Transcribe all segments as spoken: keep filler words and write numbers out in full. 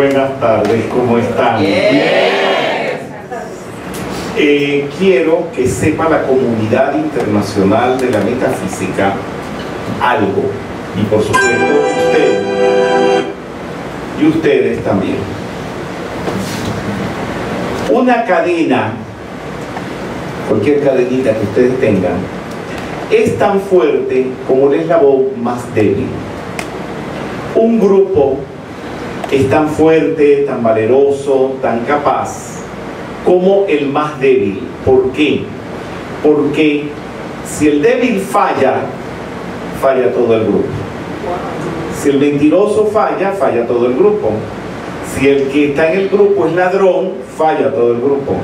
Buenas tardes, ¿cómo están? Bien. Eh, quiero que sepa la comunidad internacional de la metafísica algo, y por supuesto ustedes, y ustedes también. Una cadena, cualquier cadenita que ustedes tengan, es tan fuerte como el eslabón más débil. Un grupo es tan fuerte, tan valeroso, tan capaz como el más débil. ¿Por qué? Porque si el débil falla, falla todo el grupo. Si el mentiroso falla, falla todo el grupo. Si el que está en el grupo es ladrón, falla todo el grupo.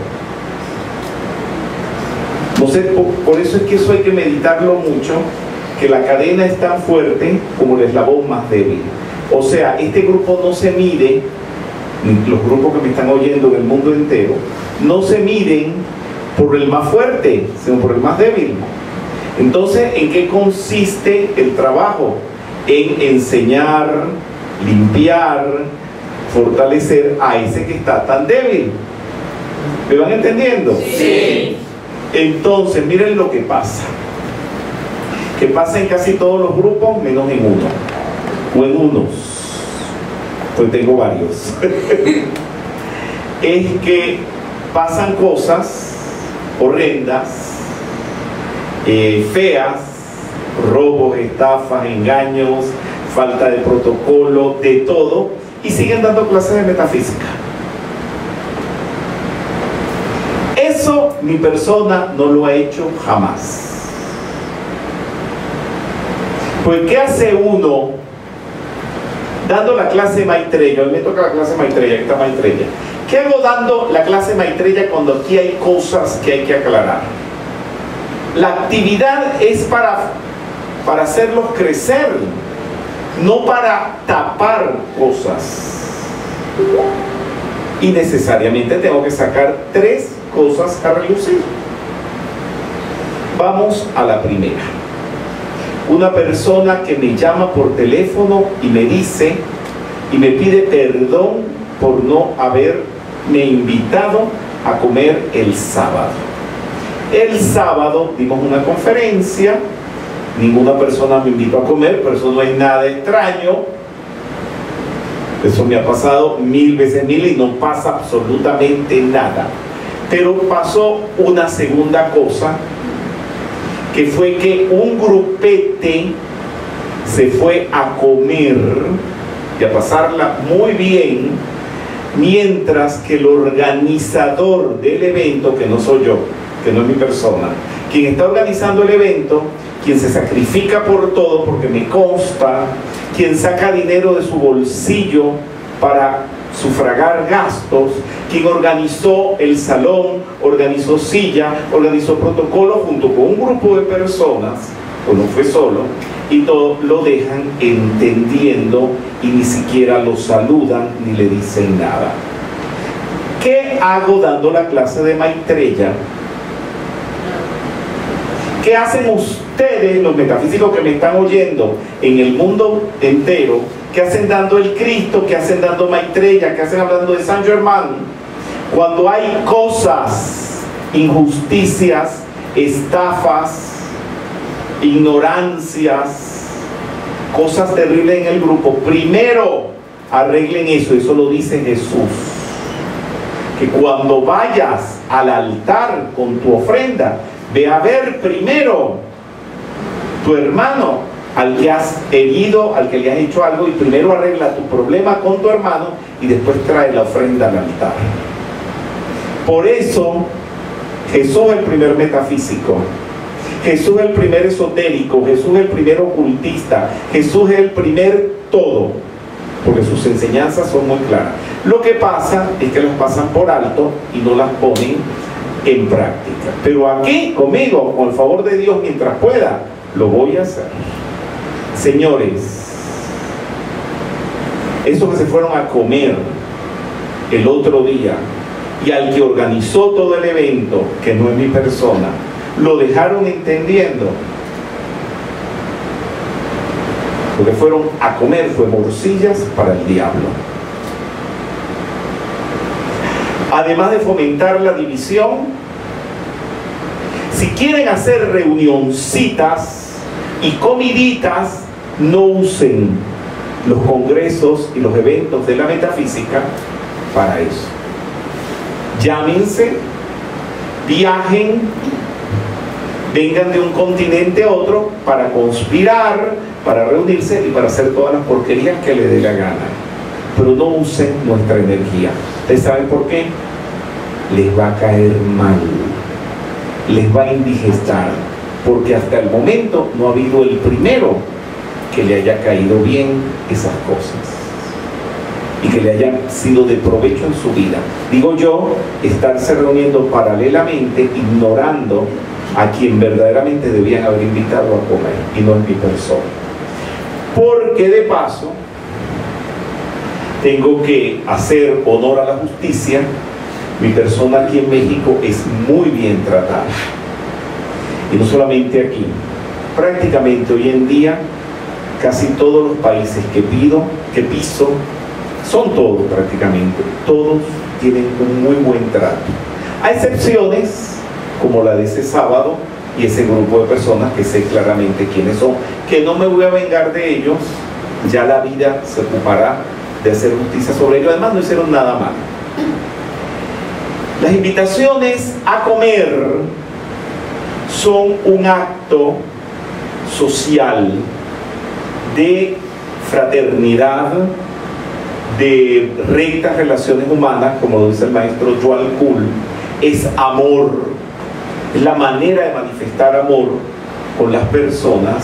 No sé, por, por eso es que eso hay que meditarlo mucho, que la cadena es tan fuerte como el eslabón más débil. O sea, este grupo no se mide, los grupos que me están oyendo en el mundo entero, no se miden por el más fuerte, sino por el más débil. Entonces, ¿en qué consiste el trabajo? En enseñar, limpiar, fortalecer a ese que está tan débil. ¿Me van entendiendo? Sí. Entonces, miren lo que pasa. Que pasa en casi todos los grupos, menos en uno. O en unos. Pues tengo varios. Es que pasan cosas horrendas, eh, feas, robos, estafas, engaños, falta de protocolo, de todo, y siguen dando clases de metafísica. Eso mi persona no lo ha hecho jamás. Pues ¿qué hace uno dando la clase Maitreya? Hoy me toca la clase Maitreya, aquí está Maitreya. ¿Qué hago dando la clase Maitreya cuando aquí hay cosas que hay que aclarar? La actividad es para, para hacerlos crecer, no para tapar cosas. Y necesariamente tengo que sacar tres cosas a relucir. Vamos a la primera. Una persona que me llama por teléfono y me dice y me pide perdón por no haberme invitado a comer el sábado. El sábado dimos una conferencia, ninguna persona me invitó a comer, pero eso no es nada extraño. Eso me ha pasado mil veces mil y no pasa absolutamente nada. Pero pasó una segunda cosa, que fue que un grupete se fue a comer y a pasarla muy bien, mientras que el organizador del evento, que no soy yo, que no es mi persona, quien está organizando el evento, quien se sacrifica por todo, porque me consta, quien saca dinero de su bolsillo para sufragar gastos, quien organizó el salón, organizó silla, organizó protocolo junto con un grupo de personas, o no fue solo, y todo lo dejan entendiendo y ni siquiera lo saludan ni le dicen nada. ¿Qué hago dando la clase de Maitreya? ¿Qué hacen ustedes, los metafísicos que me están oyendo en el mundo entero? ¿Qué hacen dando el Cristo? ¿Qué hacen dando Maitreya? ¿Qué hacen hablando de San Germán? Cuando hay cosas, injusticias, estafas, ignorancias, cosas terribles en el grupo, primero arreglen eso. Eso lo dice Jesús, que cuando vayas al altar con tu ofrenda, ve a ver primero tu hermano al que has herido, al que le has hecho algo, y primero arregla tu problema con tu hermano y después trae la ofrenda al altar. Por eso Jesús es el primer metafísico, Jesús es el primer esotérico, Jesús es el primer ocultista, Jesús es el primer todo, porque sus enseñanzas son muy claras. Lo que pasa es que las pasan por alto y no las ponen en práctica. Pero aquí, conmigo, con el favor de Dios, mientras pueda, lo voy a hacer. Señores, esos que se fueron a comer el otro día y al que organizó todo el evento, que no es mi persona, lo dejaron entendiendo. Lo que fueron a comer fue morcillas para el diablo. además de fomentar la división. Si quieren hacer reunioncitas y comiditas, no usen los congresos y los eventos de la metafísica para eso. Llámense, viajen, vengan de un continente a otro para conspirar, para reunirse y para hacer todas las porquerías que les dé la gana. Pero no usen nuestra energía. ¿Ustedes saben por qué? Les va a caer mal, les va a indigestar, porque hasta el momento no ha habido el primero que le haya caído bien esas cosas y que le hayan sido de provecho en su vida. Digo yo, estarse reuniendo paralelamente, ignorando a quien verdaderamente debían haber invitado a comer, y no es mi persona. Porque de paso tengo que hacer honor a la justicia. Mi persona aquí en México es muy bien tratada, y no solamente aquí, prácticamente hoy en día casi todos los países que pido, que piso, son todos prácticamente, todos tienen un muy buen trato, a excepciones como la de ese sábado y ese grupo de personas que sé claramente quiénes son, que no me voy a vengar de ellos, ya la vida se ocupará de hacer justicia sobre ellos. Además no hicieron nada malo. Las invitaciones a comer son un acto social de fraternidad, de rectas relaciones humanas, como lo dice el maestro Joel Kuhl. Es amor, es la manera de manifestar amor con las personas,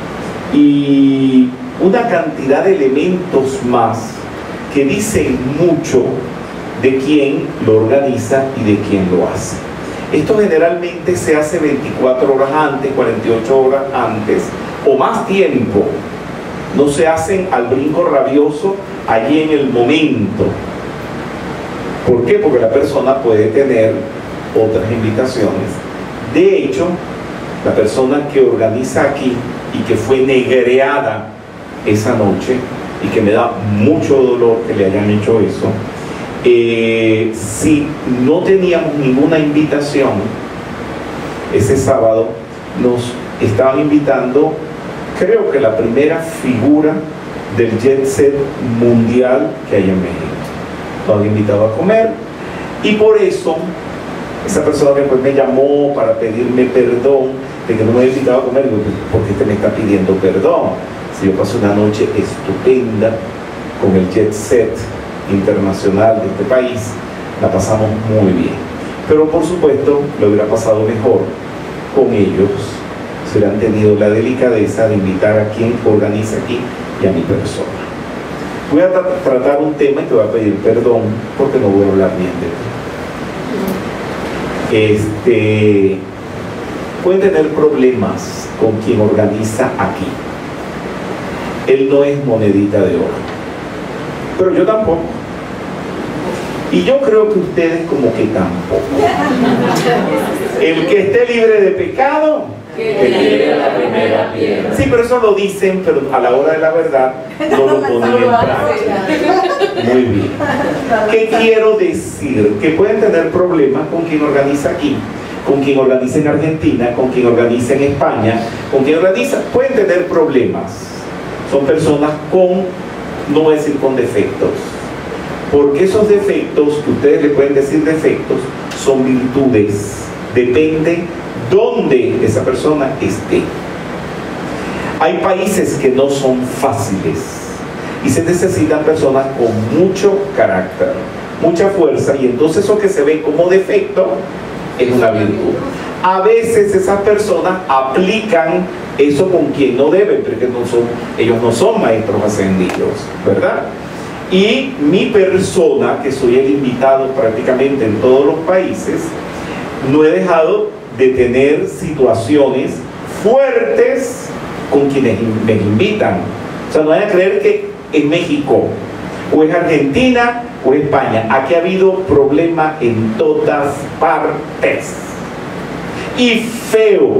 y una cantidad de elementos más que dicen mucho de quién lo organiza y de quién lo hace. Esto generalmente se hace veinticuatro horas antes, cuarenta y ocho horas antes o más tiempo. No se hacen al brinco rabioso allí en el momento. ¿Por qué? Porque la persona puede tener otras invitaciones. De hecho, la persona que organiza aquí y que fue negreada esa noche, y que me da mucho dolor que le hayan hecho eso, eh, si no teníamos ninguna invitación ese sábado, nos estaban invitando, creo que la primera figura del jet set mundial que hay en México. Nos han invitado a comer, y por eso esa persona que después me llamó para pedirme perdón de que no me había invitado a comer, digo, ¿por qué te me está pidiendo perdón? Si yo pasé una noche estupenda con el jet set internacional de este país, la pasamos muy bien. Pero por supuesto lo hubiera pasado mejor con ellos si hubieran tenido la delicadeza de invitar a quien organiza aquí y a mi persona. Voy a tra tratar un tema y te voy a pedir perdón porque no voy a hablar bien de ti. Este, pueden tener problemas con quien organiza aquí. Él no es monedita de oro, pero yo tampoco, y yo creo que ustedes como que tampoco. El que esté libre de pecado, que tire la primera piedra. Sí, pero eso lo dicen, pero a la hora de la verdad no lo ponen en práctica. Muy bien. ¿Qué quiero decir? Que pueden tener problemas con quien organiza aquí, con quien organiza en Argentina, con quien organiza en España, con quien organiza, pueden tener problemas. Son personas con, no voy a decir con defectos, porque esos defectos, que ustedes le pueden decir defectos, son virtudes. Depende dónde esa persona esté. Hay países que no son fáciles y se necesitan personas con mucho carácter, mucha fuerza, y entonces eso que se ve como defecto es una virtud. A veces esas personas aplican eso con quien no deben, porque no son, ellos no son maestros ascendidos, ¿verdad? Y mi persona, que soy el invitado prácticamente en todos los países, no he dejado de tener situaciones fuertes con quienes me invitan. O sea, no vayan a creer que en México, o es Argentina, o es España. Aquí ha habido problema en todas partes. Y feos.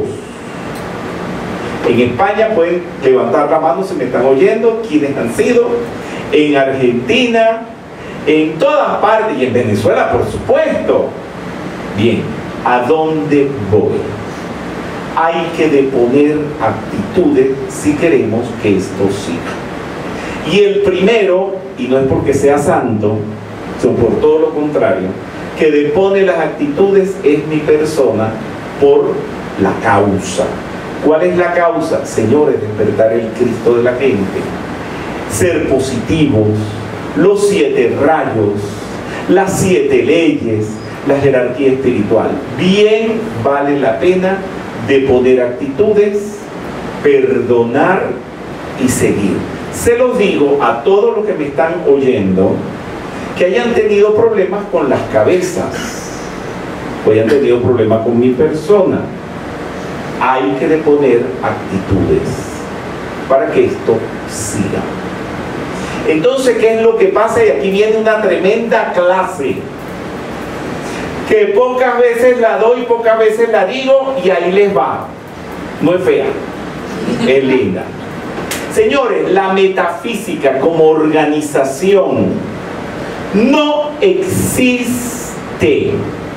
En España pueden levantar la mano si me están oyendo, quienes han sido. En Argentina, en todas partes, y en Venezuela, por supuesto. Bien, ¿a dónde voy? Hay que deponer actitudes si queremos que esto siga. Y el primero, y no es porque sea santo, sino por todo lo contrario, que depone las actitudes es mi persona por la causa. ¿Cuál es la causa? Señores, despertar el Cristo de la gente, ser positivos, los siete rayos, las siete leyes, la jerarquía espiritual. Bien vale la pena deponer actitudes, perdonar y seguir. Se los digo a todos los que me están oyendo que hayan tenido problemas con las cabezas o hayan tenido problemas con mi persona. Hay que deponer actitudes para que esto siga. Entonces, ¿qué es lo que pasa? Y aquí viene una tremenda clase que pocas veces la doy, pocas veces la digo, y ahí les va. No es fea, es linda. Señores, la metafísica como organización no existe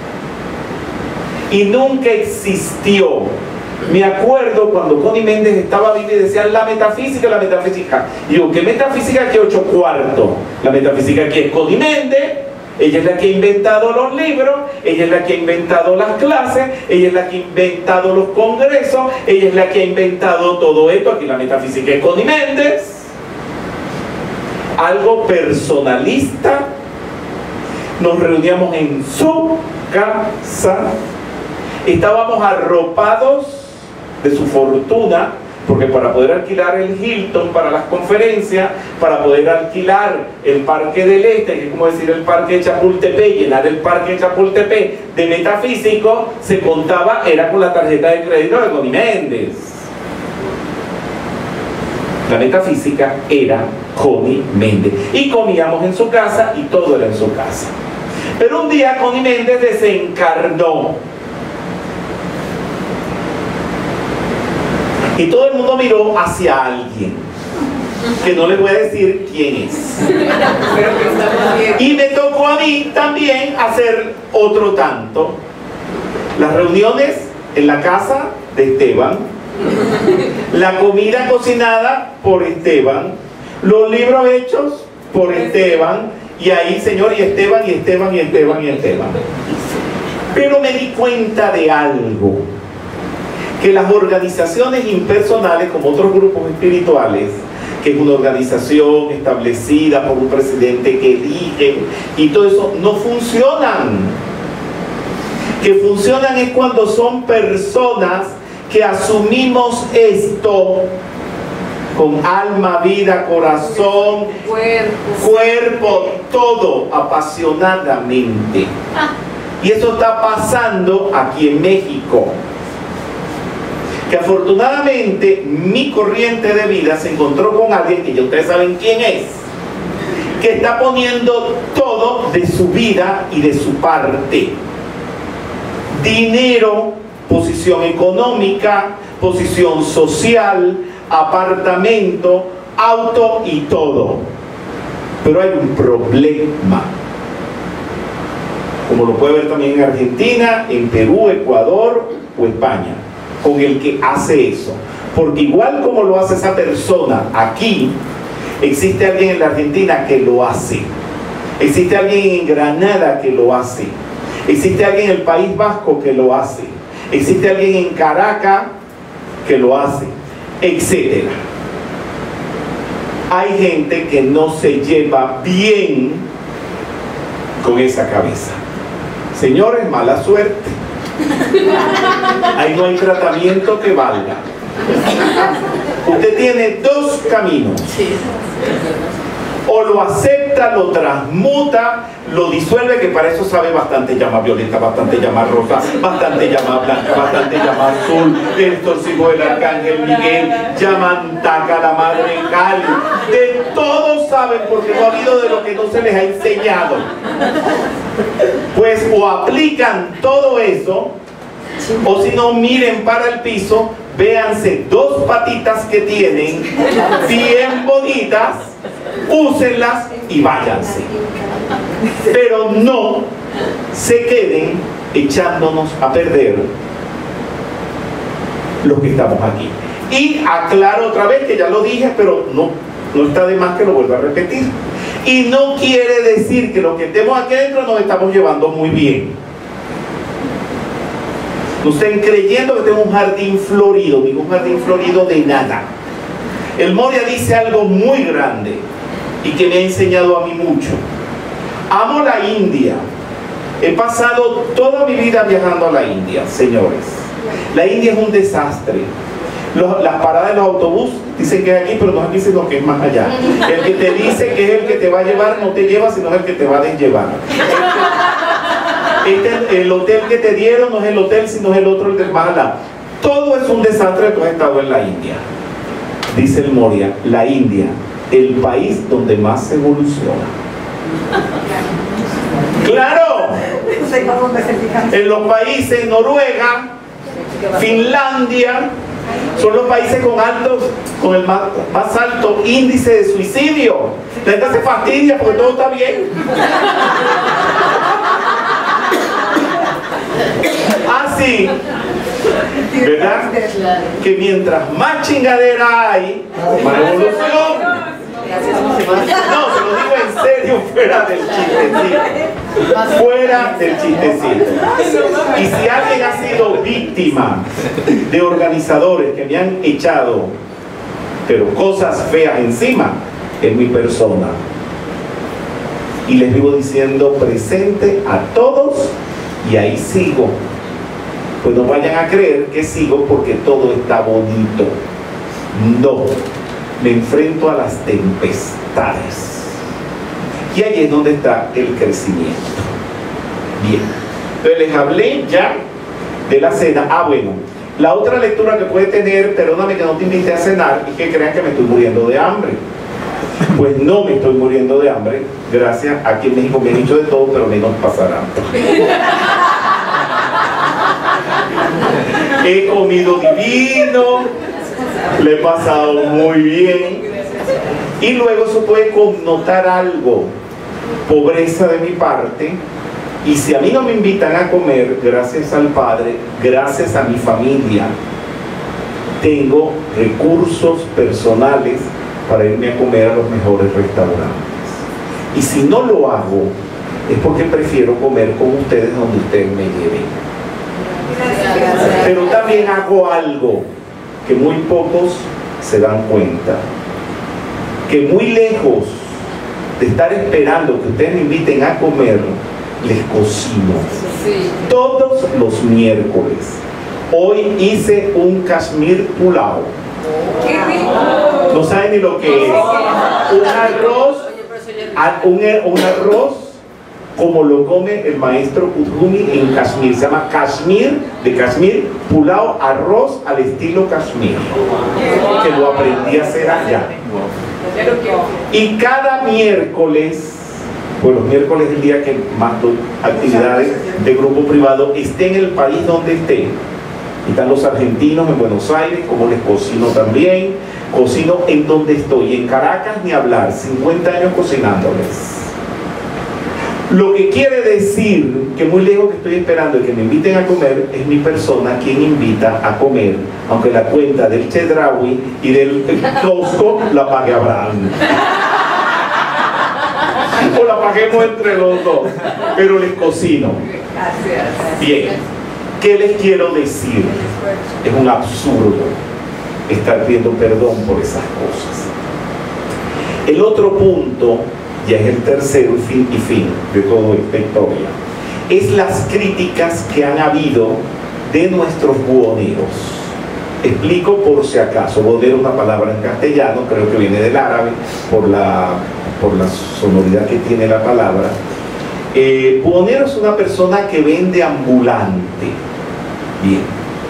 y nunca existió. Me acuerdo cuando Connie Méndez estaba viva y decía la metafísica, la metafísica. Y digo, ¿qué metafísica? Que ocho cuartos. La metafísica que es Connie Méndez. Ella es la que ha inventado los libros, ella es la que ha inventado las clases, ella es la que ha inventado los congresos, ella es la que ha inventado todo esto. Aquí la metafísica es Connie Méndez. Algo personalista. Nos reuníamos en su casa, estábamos arropados de su fortuna, porque para poder alquilar el Hilton para las conferencias, para poder alquilar el Parque del Este, que es como decir el Parque de Chapultepec, llenar el Parque de Chapultepec de metafísico, se contaba, era con la tarjeta de crédito de Connie Méndez. La metafísica era Connie Méndez. Y comíamos en su casa y todo era en su casa. Pero un día Connie Méndez desencarnó. Y todo el mundo miró hacia alguien, que no les voy a decir quién es. Y me tocó a mí también hacer otro tanto. Las reuniones en la casa de Esteban, la comida cocinada por Esteban, los libros hechos por Esteban, y ahí, Señor, y Esteban, y Esteban, y Esteban, y Esteban. Pero me di cuenta de algo, que las organizaciones impersonales, como otros grupos espirituales, que es una organización establecida por un presidente que elige y todo eso, no funcionan. Que funcionan es cuando son personas que asumimos esto con alma, vida, corazón, cuerpo, cuerpo todo apasionadamente. Y eso está pasando aquí en México. Que afortunadamente mi corriente de vida se encontró con alguien que ya ustedes saben quién es, que está poniendo todo de su vida y de su parte. Dinero, posición económica, posición social, apartamento, auto y todo. Pero hay un problema, como lo puede ver también en Argentina, en Perú, Ecuador o España, con el que hace eso. Porque igual como lo hace esa persona aquí, existe alguien en la Argentina que lo hace, existe alguien en Granada que lo hace, existe alguien en el País Vasco que lo hace, existe alguien en Caracas que lo hace, etcétera. Hay gente que no se lleva bien con esa cabeza. Señores, mala suerte. Ahí no hay tratamiento que valga. Usted tiene dos caminos: o lo acepta, lo transmuta, lo disuelve, que para eso sabe bastante llama violeta, bastante llama rosa, bastante llama blanca, bastante llama azul, el torcido del arcángel Miguel, llaman taca la madre Cali. De todo saben, porque no ha habido de lo que no se les ha enseñado. Pues o aplican todo eso, o si no, miren para el piso, véanse dos patitas que tienen bien bonitas úsenlas y váyanse. Pero no se queden echándonos a perder los que estamos aquí. Y aclaro otra vez que ya lo dije, pero no, no está de más que lo vuelva a repetir. Y no quiere decir que los que estemos aquí adentro nos estamos llevando muy bien. No estén creyendo que tengo un jardín florido, ningún jardín florido de nada. El Moria dice algo muy grande y que me ha enseñado a mí mucho. Amo la India. He pasado toda mi vida viajando a la India, señores. La India es un desastre. Los, las paradas de los autobuses dicen que es aquí, pero no es aquí, sino que es más allá. El que te dice que es el que te va a llevar no te lleva, sino es el que te va a desllevar. Este, el hotel que te dieron no es el hotel, sino es el otro, el del más allá. Todo es un desastre. Tú has estado en la India. Dice el Moria, la India, el país donde más se evoluciona. ¡Claro! En los países, Noruega, Finlandia, son los países con altos, con el más, más alto índice de suicidio. La gente se fastidia porque todo está bien. Así, ¿verdad? Que mientras más chingadera hay, más evolución. No, se lo digo en serio, fuera del chistecito. Fuera del chistecito. Y si alguien ha sido víctima de organizadores que me han echado, pero cosas feas encima, es mi persona. Y les vivo diciendo presente a todos y ahí sigo. Pues no vayan a creer que sigo porque todo está bonito. No. Me enfrento a las tempestades. Y ahí es donde está el crecimiento. Bien. Entonces les hablé ya de la cena. Ah, bueno. La otra lectura que puede tener, perdóname que no te invité a cenar y que crean que me estoy muriendo de hambre. Pues no me estoy muriendo de hambre. Gracias. Aquí en México me han dicho de todo, pero menos pasará. He comido divino. Le he pasado muy bien. Y luego eso puede connotar algo, pobreza de mi parte. Y si a mí no me invitan a comer, gracias al Padre, gracias a mi familia, tengo recursos personales para irme a comer a los mejores restaurantes. Y si no lo hago, es porque prefiero comer con ustedes donde ustedes me lleven. Pero también hago algo que muy pocos se dan cuenta, que muy lejos de estar esperando que ustedes me inviten a comer, les cocino todos los miércoles. Hoy hice un Kashmir Pulao. No saben ni lo que es. Un arroz, un, un arroz como lo come el maestro Udhumi en Kashmir. Se llama Kashmir, de Kashmir, Pulao, arroz al estilo Kashmir, que lo aprendí a hacer allá. Y cada miércoles, pues los miércoles es el día que más doy actividades de grupo privado, esté en el país donde esté. Están los argentinos en Buenos Aires, como les cocino también. Cocino en donde estoy, en Caracas ni hablar, cincuenta años cocinándoles. Lo que quiere decir que muy lejos que estoy esperando de que me inviten a comer, es mi persona quien invita a comer, aunque la cuenta del Chedraui y del Costco la pague Abraham. O la paguemos entre los dos, pero les cocino. Bien, ¿qué les quiero decir? Es un absurdo estar pidiendo perdón por esas cosas. El otro punto, ya es el tercero y fin, y fin de toda esta historia, es las críticas que han habido de nuestros buhoneros. Explico por si acaso. Buhonero es una palabra en castellano, creo que viene del árabe por la, por la sonoridad que tiene la palabra. Eh, buhonero es una persona que vende ambulante. Bien.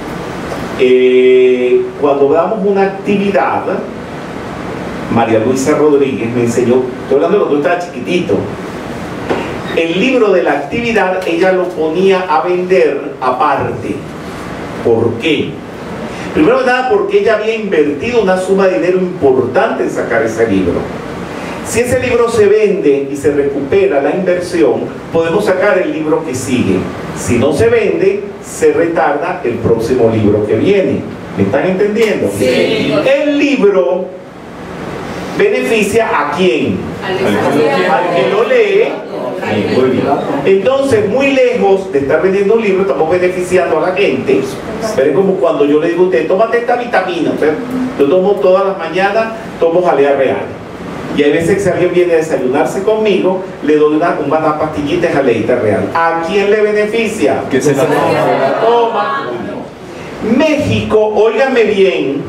Eh, cuando damos una actividad, María Luisa Rodríguez me enseñó, estoy hablando de cuando yo estaba chiquitito, el libro de la actividad ella lo ponía a vender aparte. ¿Por qué? Primero que nada porque ella había invertido una suma de dinero importante en sacar ese libro. Si ese libro se vende y se recupera la inversión, podemos sacar el libro que sigue. Si no se vende, se retarda el próximo libro que viene. ¿Me están entendiendo? Sí. El libro beneficia a quién? Al que lo lee. Muy bien. Entonces, muy lejos de estar vendiendo un libro, estamos beneficiando a la gente. Pero es como cuando yo le digo a usted, tómate esta vitamina. ¿Usted? Yo tomo todas las mañanas, tomo jalea real. Y hay veces que si alguien viene a desayunarse conmigo, le doy una, una pastillita de jaleita real. ¿A quién le beneficia? Que se la toma. toma. México, óigame bien,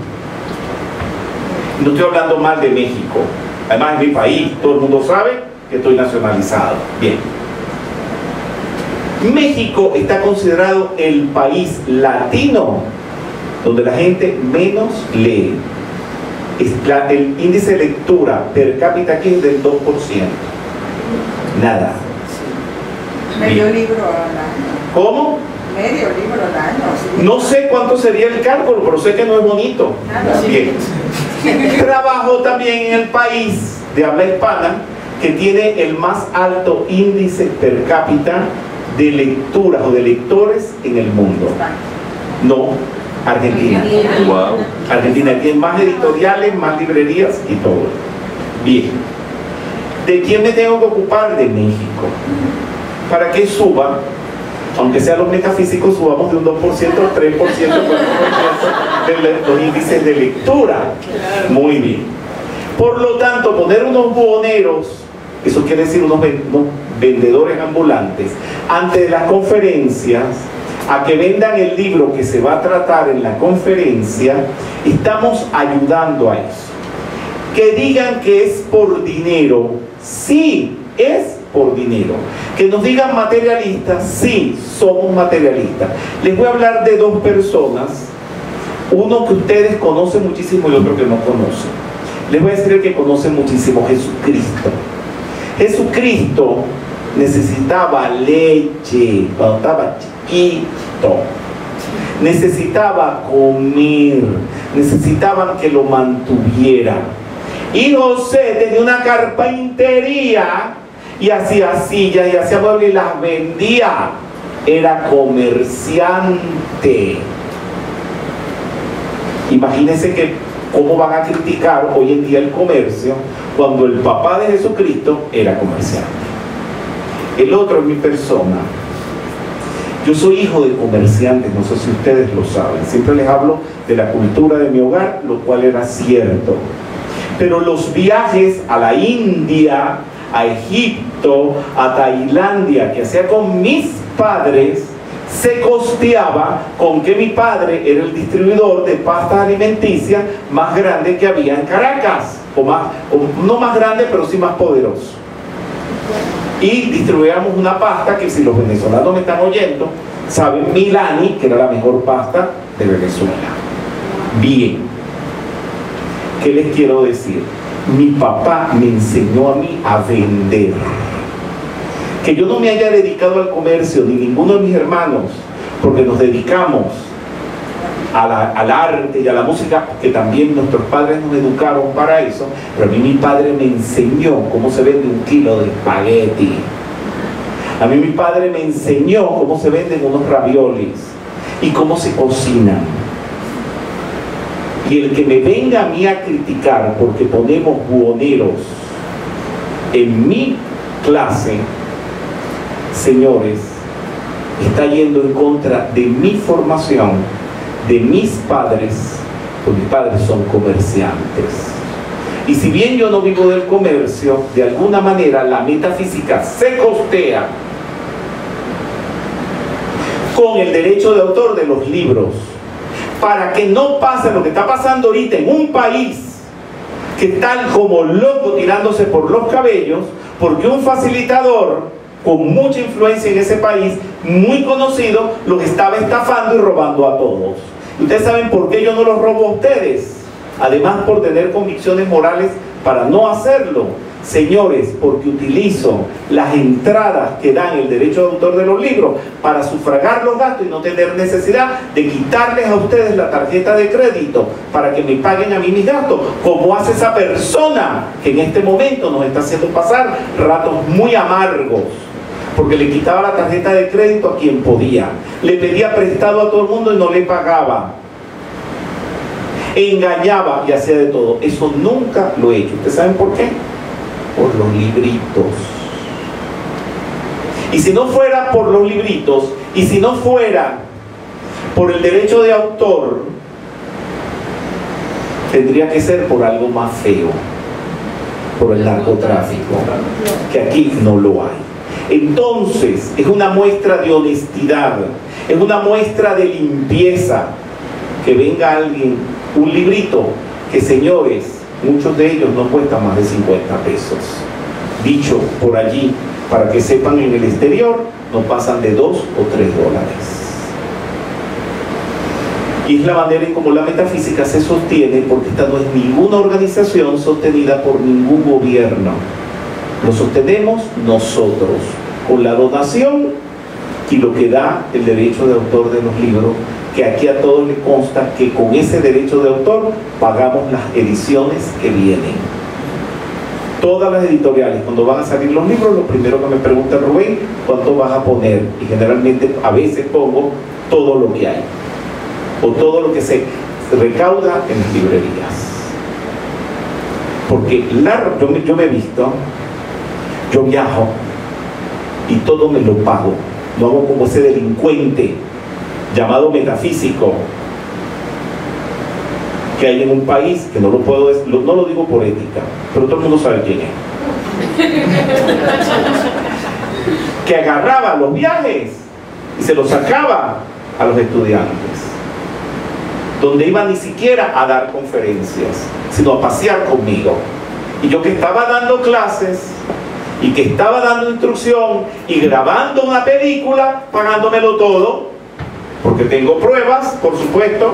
no estoy hablando mal de México, además es mi país, todo el mundo sabe que estoy nacionalizado. Bien. México está considerado el país latino donde la gente menos lee. El índice de lectura per cápita aquí es del dos por ciento. Nada. Medio libro al año. ¿Cómo? Medio libro al año. Sí. No sé cuánto sería el cálculo, pero sé que no es bonito. Nada. Bien. Trabajo también en el país de habla hispana que tiene el más alto índice per cápita de lecturas o de lectores en el mundo. No, Argentina. Wow. Argentina tiene más editoriales, más librerías y todo. Bien. ¿De quién me tengo que ocupar? De México. Para que suba, aunque sean los metafísicos, subamos de un dos por ciento al tres por ciento, cuatro por ciento de los índices de lectura. Muy bien. Por lo tanto, poner unos buhoneros, eso quiere decir unos, unos vendedores ambulantes, antes de las conferencias, a que vendan el libro que se va a tratar en la conferencia, estamos ayudando a eso. Que digan que es por dinero, sí, es por dinero. Que nos digan materialistas, sí, somos materialistas. Les voy a hablar de dos personas, uno que ustedes conocen muchísimo y otro que no conocen. Les voy a decir el que conoce muchísimo, Jesucristo. Jesucristo necesitaba leche cuando estaba chiquito, necesitaba comer, necesitaban que lo mantuvieran. Y José tenía una carpintería y hacía sillas y hacía muebles y las vendía. Era comerciante. Imagínense que cómo van a criticar hoy en día el comercio cuando el papá de Jesucristo era comerciante. El otro es mi persona. Yo soy hijo de comerciantes, no sé si ustedes lo saben. Siempre les hablo de la cultura de mi hogar, lo cual era cierto. Pero los viajes a la India, a Egipto, a Tailandia, que hacía con mis padres, se costeaba con que mi padre era el distribuidor de pastas alimenticias más grande que había en Caracas, o más, o no más grande, pero sí más poderoso. Y distribuíamos una pasta que, si los venezolanos me están oyendo, saben, Milani, que era la mejor pasta de Venezuela. Bien, ¿qué les quiero decir? Mi papá me enseñó a mí a vender. Que yo no me haya dedicado al comercio, ni ninguno de mis hermanos, porque nos dedicamos a la, al arte y a la música, que también nuestros padres nos educaron para eso, pero a mí mi padre me enseñó cómo se vende un kilo de espagueti. A mí mi padre me enseñó cómo se venden unos raviolis y cómo se cocinan. Y el que me venga a mí a criticar porque ponemos buhoneros en mi clase, señores, está yendo en contra de mi formación, de mis padres, porque mis padres son comerciantes. Y si bien yo no vivo del comercio, de alguna manera la metafísica se costea con el derecho de autor de los libros, para que no pase lo que está pasando ahorita en un país que tal como loco tirándose por los cabellos, porque un facilitador con mucha influencia en ese país, muy conocido, los estaba estafando y robando a todos. ¿Y ustedes saben por qué yo no los robo a ustedes? Además, por tener convicciones morales para no hacerlo. Señores, porque utilizo las entradas que dan el derecho de autor de los libros para sufragar los gastos y no tener necesidad de quitarles a ustedes la tarjeta de crédito para que me paguen a mí mis gastos, como hace esa persona que en este momento nos está haciendo pasar ratos muy amargos, porque le quitaba la tarjeta de crédito a quien podía, le pedía prestado a todo el mundo y no le pagaba, engañaba y hacía de todo. Eso nunca lo he hecho. ¿Ustedes saben por qué? Por los libritos. Y si no fuera por los libritos, y si no fuera por el derecho de autor, tendría que ser por algo más feo, por el narcotráfico, que aquí no lo hay. Entonces, es una muestra de honestidad, es una muestra de limpieza, que venga alguien, un librito, que señores, muchos de ellos no cuestan más de cincuenta pesos. Dicho por allí, para que sepan, en el exterior no pasan de dos o tres dólares. Y es la manera en cómo la metafísica se sostiene, porque esta no es ninguna organización sostenida por ningún gobierno. Lo sostenemos nosotros, con la donación y lo que da el derecho de autor de los libros, que aquí a todos les consta que con ese derecho de autor pagamos las ediciones que vienen. Todas las editoriales, cuando van a salir los libros, lo primero que me pregunta Rubén, ¿cuánto vas a poner? Y generalmente a veces pongo todo lo que hay, o todo lo que se recauda en las librerías. Porque la, yo, me, yo me he visto, yo viajo y todo me lo pago. No hago como ese delincuente llamado metafísico que hay en un país, que no lo puedo decir, no lo digo por ética, pero todo el mundo sabe quién es, que agarraba los viajes y se los sacaba a los estudiantes, donde iba ni siquiera a dar conferencias, sino a pasear conmigo. Y yo que estaba dando clases y que estaba dando instrucción y grabando una película, pagándomelo todo, porque tengo pruebas, por supuesto.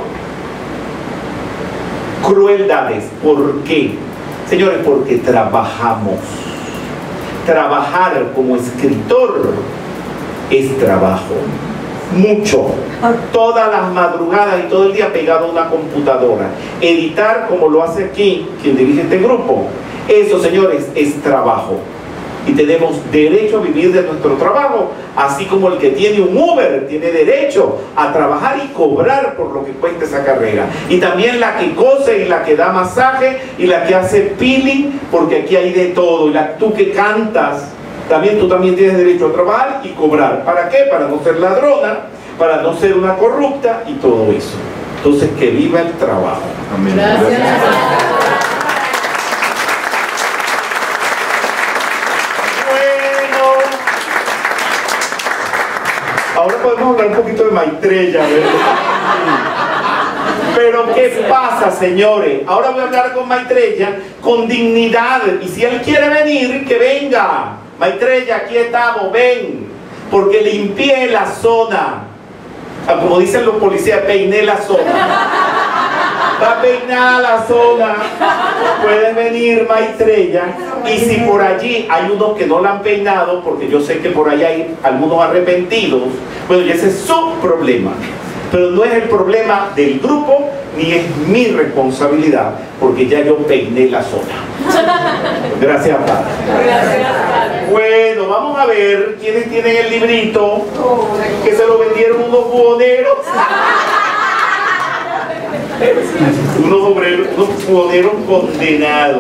Crueldades. ¿Por qué? Señores, porque trabajamos. Trabajar como escritor es trabajo. Mucho. Todas las madrugadas y todo el día pegado a una computadora. Editar, como lo hace aquí quien dirige este grupo, eso, señores, es trabajo. Y tenemos derecho a vivir de nuestro trabajo, así como el que tiene un Uber tiene derecho a trabajar y cobrar por lo que cuesta esa carrera. Y también la que cose y la que da masaje y la que hace peeling, porque aquí hay de todo. Y la, tú que cantas, también tú también tienes derecho a trabajar y cobrar. ¿Para qué? Para no ser ladrona, para no ser una corrupta y todo eso. Entonces, que viva el trabajo. Amén. Gracias. Gracias. Ahora podemos hablar un poquito de Maitreya, ¿verdad? Pero ¿qué pasa, señores? Ahora voy a hablar con Maitreya con dignidad. Y si él quiere venir, que venga. Maitreya, aquí estamos, ven. Porque limpié la zona. Como dicen los policías, peiné la zona. Va peinada la zona. Puedes venir, Maitreya. Y si por allí hay unos que no la han peinado, porque yo sé que por allá hay algunos arrepentidos, bueno, y ese es su problema. Pero no es el problema del grupo, ni es mi responsabilidad, porque ya yo peiné la zona. Gracias, Padre. Bueno, vamos a ver quiénes tienen el librito, que se lo vendieron unos buhoneros. Unos obreros, unos buhoneros condenados.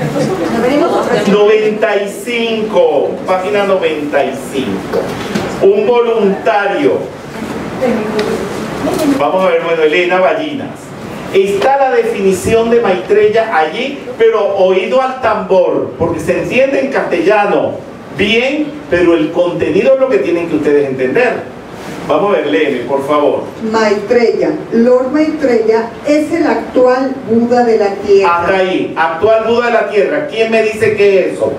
noventa y cinco, página noventa y cinco. Un voluntario. Vamos a ver, bueno, Elena Ballinas. Está la definición de Maitreya allí, pero oído al tambor, porque se entiende en castellano bien, pero el contenido es lo que tienen que ustedes entender. Vamos a ver, léeme, por favor. Maitreya, Lord Maitreya es el actual Buda de la Tierra. Hasta ahí, actual Buda de la Tierra. ¿Quién me dice qué es eso?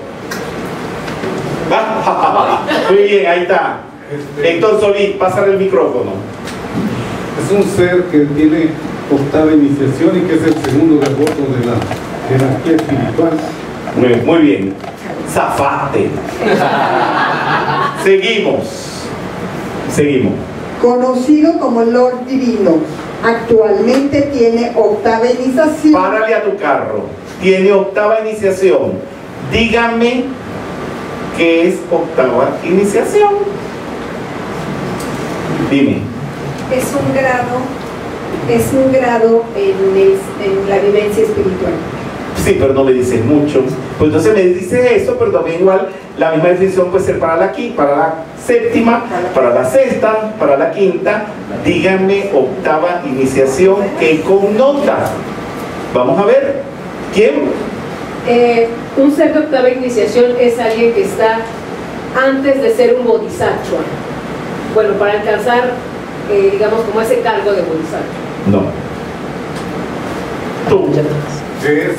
Muy bien, ahí está. Héctor Solís, pásale el micrófono. Es un ser que tiene octava iniciación y que es el segundo revoto de la jerarquía espiritual. Muy, muy bien. Zafate. Seguimos. Seguimos. Conocido como Lord Divino, actualmente tiene octava iniciación. Párale a tu carro. Tiene octava iniciación. Dígame qué es octava iniciación. Dime. Es un grado, es un grado en, el- en la vivencia espiritual. Sí, pero no me dices mucho. Pues entonces me dices eso, pero también igual la misma definición puede ser para la quinta, para la séptima, para la sexta, para la quinta. Díganme octava iniciación que connota. Vamos a ver. ¿Quién? Eh, un ser de octava iniciación es alguien que está antes de ser un bodhisattva. Bueno, para alcanzar, eh, digamos, como ese cargo de bodhisattva. No. Tú. Es,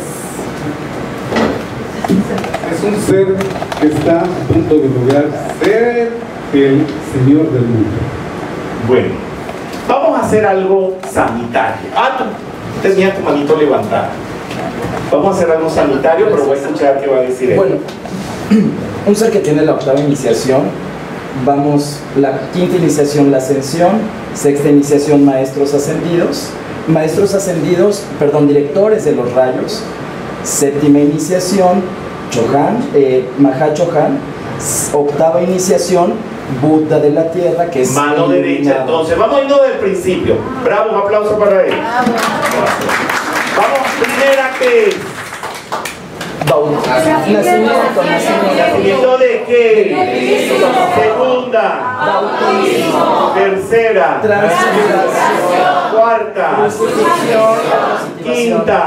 es un ser que está a punto de lograr ser el Señor del mundo. Bueno, vamos a hacer algo sanitario. Ah, tú tenías tu manito levantada. Vamos a hacer algo sanitario, pero voy a escuchar qué va a decir él. Bueno, un ser que tiene la octava iniciación, vamos, la quinta iniciación, la ascensión, sexta iniciación, maestros ascendidos, maestros ascendidos, perdón, directores de los rayos, séptima iniciación, Chohan, eh, Maha Chohan, octava iniciación, Buda de la tierra, que es Mano el derecha. iluminado. Entonces, vamos a irnos del principio. Bravo, un aplauso para él. Vamos, primera que es. Bautismo. Nacimiento, nacimiento. ¿Nacimiento de qué? Segunda. Bautismo. Tercera. Transfiguración. Cuarta. Crucifixión. Quinta.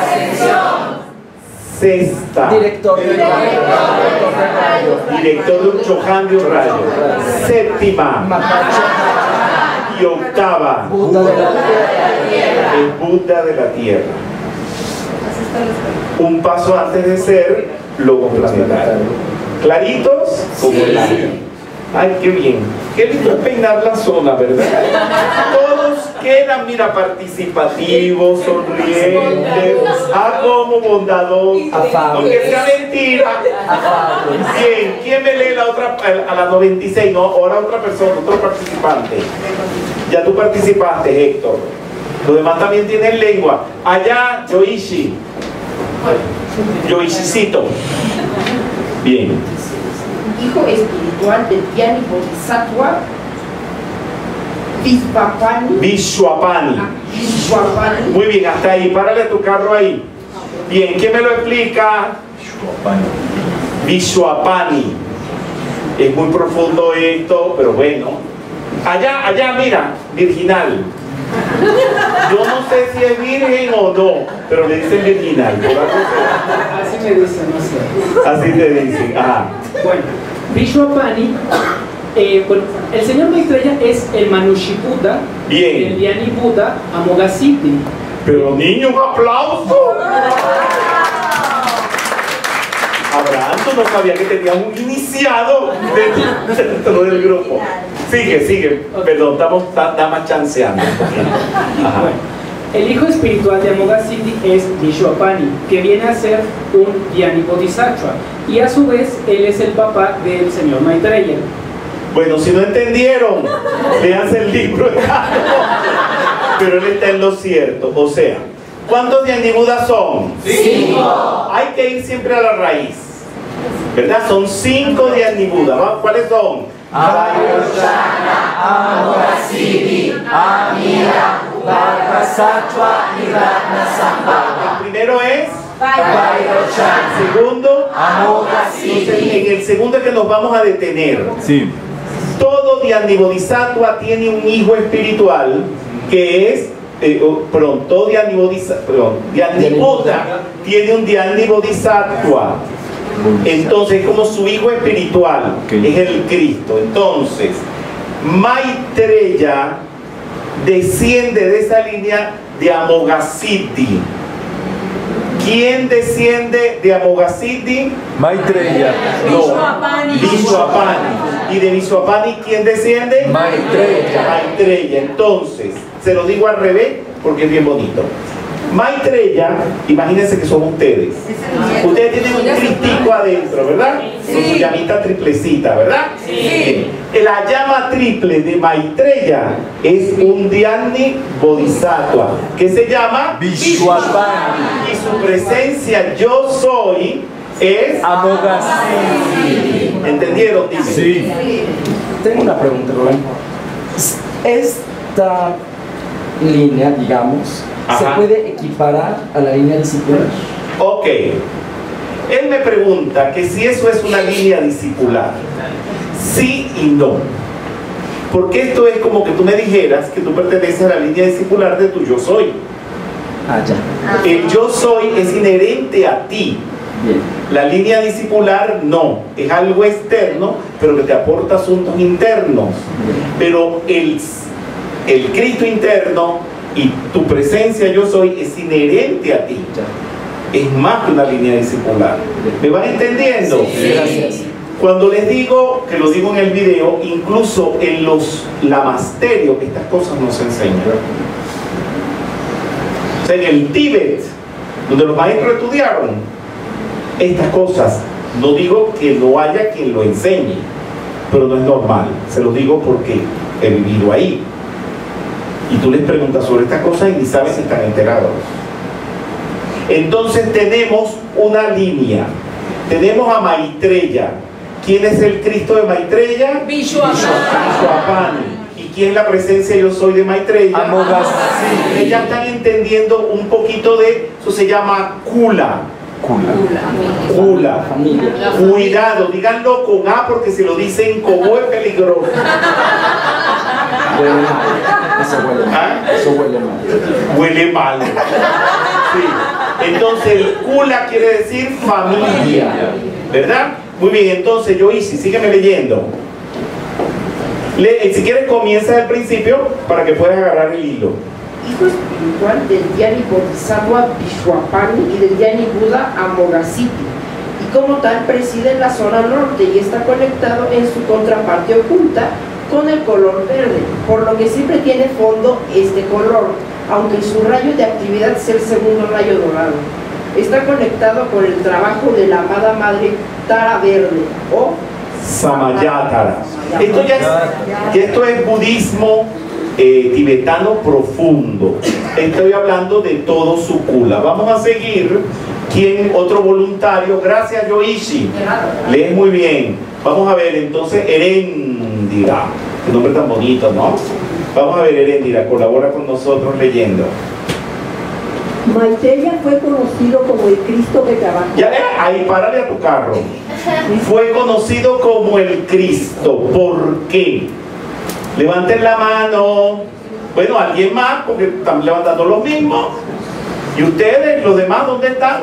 Sexta. Director del rayo. Director de un Chohan de un rayo. Séptima. Maha Chohan. Y octava. Buda de la tierra. El Buda de la tierra. Un paso antes de ser logo planetario. ¿Claritos? Como el aire. Ay, qué bien. Qué lindo peinar la zona, ¿verdad? Todos quedan, mira, participativos, sonrientes, ah, como bondadosos. Afables. Aunque sea mentira. Afables. Bien, ¿quién me lee la otra, a la noventa y seis? No, ahora otra persona, otro participante. Ya tú participaste, Héctor. Los demás también tienen lengua. Allá, Yoichi. Yoichicito. Bien. Hijo espiritual del Dhyani Bodhisattva Vishwapani. Vishwapani. Vishwapani. Muy bien, hasta ahí. Párale tu carro ahí. Bien, ¿quién me lo explica? Vishwapani. Es muy profundo esto, pero bueno. Allá, allá, mira, virginal. Yo no sé si es virgen o no, pero le dicen virginal. Por algo será. Así me dicen, no sé. Así te dicen. Ajá. Bueno, Vishwapani, eh, bueno, el señor Maitreya es el Manushibuddha, Bien. el Dhyani Buddha Amoghasiddhi. Pero niño, un aplauso. Abraham, tú no sabía que tenía un iniciado dentro, dentro del grupo. Sigue, sigue. Perdón, estamos nada más chanceando. Ajá. Bueno, el hijo espiritual de Amoghasiddhi es Vishwapani, que viene a ser un Dhyani Bodhisattva, y a su vez él es el papá del señor Maitreya. Bueno, si no entendieron, léanse el libro. Pero él está en lo cierto. O sea, ¿cuántos Dhyani Budas son? Cinco. Hay que ir siempre a la raíz, ¿verdad? Son cinco Dhyani Budas. ¿Va? ¿Cuáles son? Vairochana, Amoghasiddhi, Amida, Vajrasattva y Ratnasambhava. El primero es Vairochana, segundo, Amoghasiddhi. entonces, en el segundo es que nos vamos a detener. Sí. Todo Dhyani Bodhisattva tiene un hijo espiritual que es, eh, oh, perdón, todo Dhyani Bodhisattva, perdón, Dhyani Buddha tiene un Dhyani Bodhisattva. Entonces, como su hijo espiritual, Okay. es el Cristo. Entonces, Maitreya desciende de esa línea de Amoghasiddhi. ¿Quién desciende de Amoghasiddhi? Maitreya. No, Vishwapani. ¿Y de Vishwapani quién desciende? Maitreya. Maitreya. Entonces, se lo digo al revés porque es bien bonito. Maitreya, imagínense que son ustedes. Ustedes tienen un cristico adentro, ¿verdad? Con su llamita triplecita, ¿verdad? Sí. La llama triple de Maitreya es un Dhyani Bodhisattva, que se llama Vishwapani. Y su presencia yo soy es Amoghasiddhi. ¿Entendieron? Dime. Sí. Tengo una pregunta, Rubén. Esta línea, digamos, Ajá. ¿se puede equiparar a la línea discipular? Ok. Él me pregunta que si eso es una línea discipular. Sí y no. Porque esto es como que tú me dijeras que tú perteneces a la línea discipular de tu yo soy. Ah, ya. El yo soy es inherente a ti. Bien. La línea discipular no, es algo externo, pero que te aporta asuntos internos. Pero el, el Cristo interno y tu presencia yo soy es inherente a ti. Es más que una línea discipular. ¿Me van entendiendo? Sí. Gracias. Cuando les digo, que lo digo en el video, incluso en los lamasterios estas cosas no se enseñan. O sea, en el Tíbet, donde los maestros estudiaron estas cosas, no digo que no haya quien lo enseñe, pero no es normal, se lo digo porque he vivido ahí. Y tú les preguntas sobre estas cosas y ni sabes si están enterados. Entonces tenemos una línea, tenemos a Maitreya. ¿Quién es el Cristo de Maitreya? Vishwapani. Vishwapani. ¿Y quién es la presencia yo soy de Maitreya? Amoghasiddhi. Ustedes ya están entendiendo un poquito de eso, se llama Kula. Kula. Familia. Cuidado, díganlo con A porque si lo dicen con O es peligroso. Huele mal. Eso huele mal. ¿Ah? Eso huele mal. Huele mal. Sí. Entonces el Kula quiere decir familia, ¿verdad? Muy bien, entonces Yoichi, sígueme leyendo. Le, si quieres comienza del principio para que puedas agarrar el hilo. Hijo espiritual del Dhyani Bodhisattva Vishwapani y del Dhyani Buda Amoghasiddhi, y como tal preside la zona norte y está conectado en su contraparte oculta con el color verde, por lo que siempre tiene fondo este color, aunque su rayo de actividad sea el segundo rayo dorado. Está conectado con el trabajo de la amada madre Tara Verde o Samayatara. Esto ya es, que esto es budismo eh, tibetano profundo. Estoy hablando de todo su Kula. Vamos a seguir. ¿Quién? Otro voluntario. Gracias, Yoichi. Lees muy bien. Vamos a ver entonces Erendira. Qué nombre tan bonito, ¿no? Vamos a ver, Erendira, colabora con nosotros leyendo. Maitreya fue conocido como el Cristo que trabajó. Ya, eh, ahí, párale a tu carro. Fue conocido como el Cristo. ¿Por qué? Levanten la mano. Bueno, alguien más, porque están levantando los mismos. ¿Y ustedes, los demás, dónde están?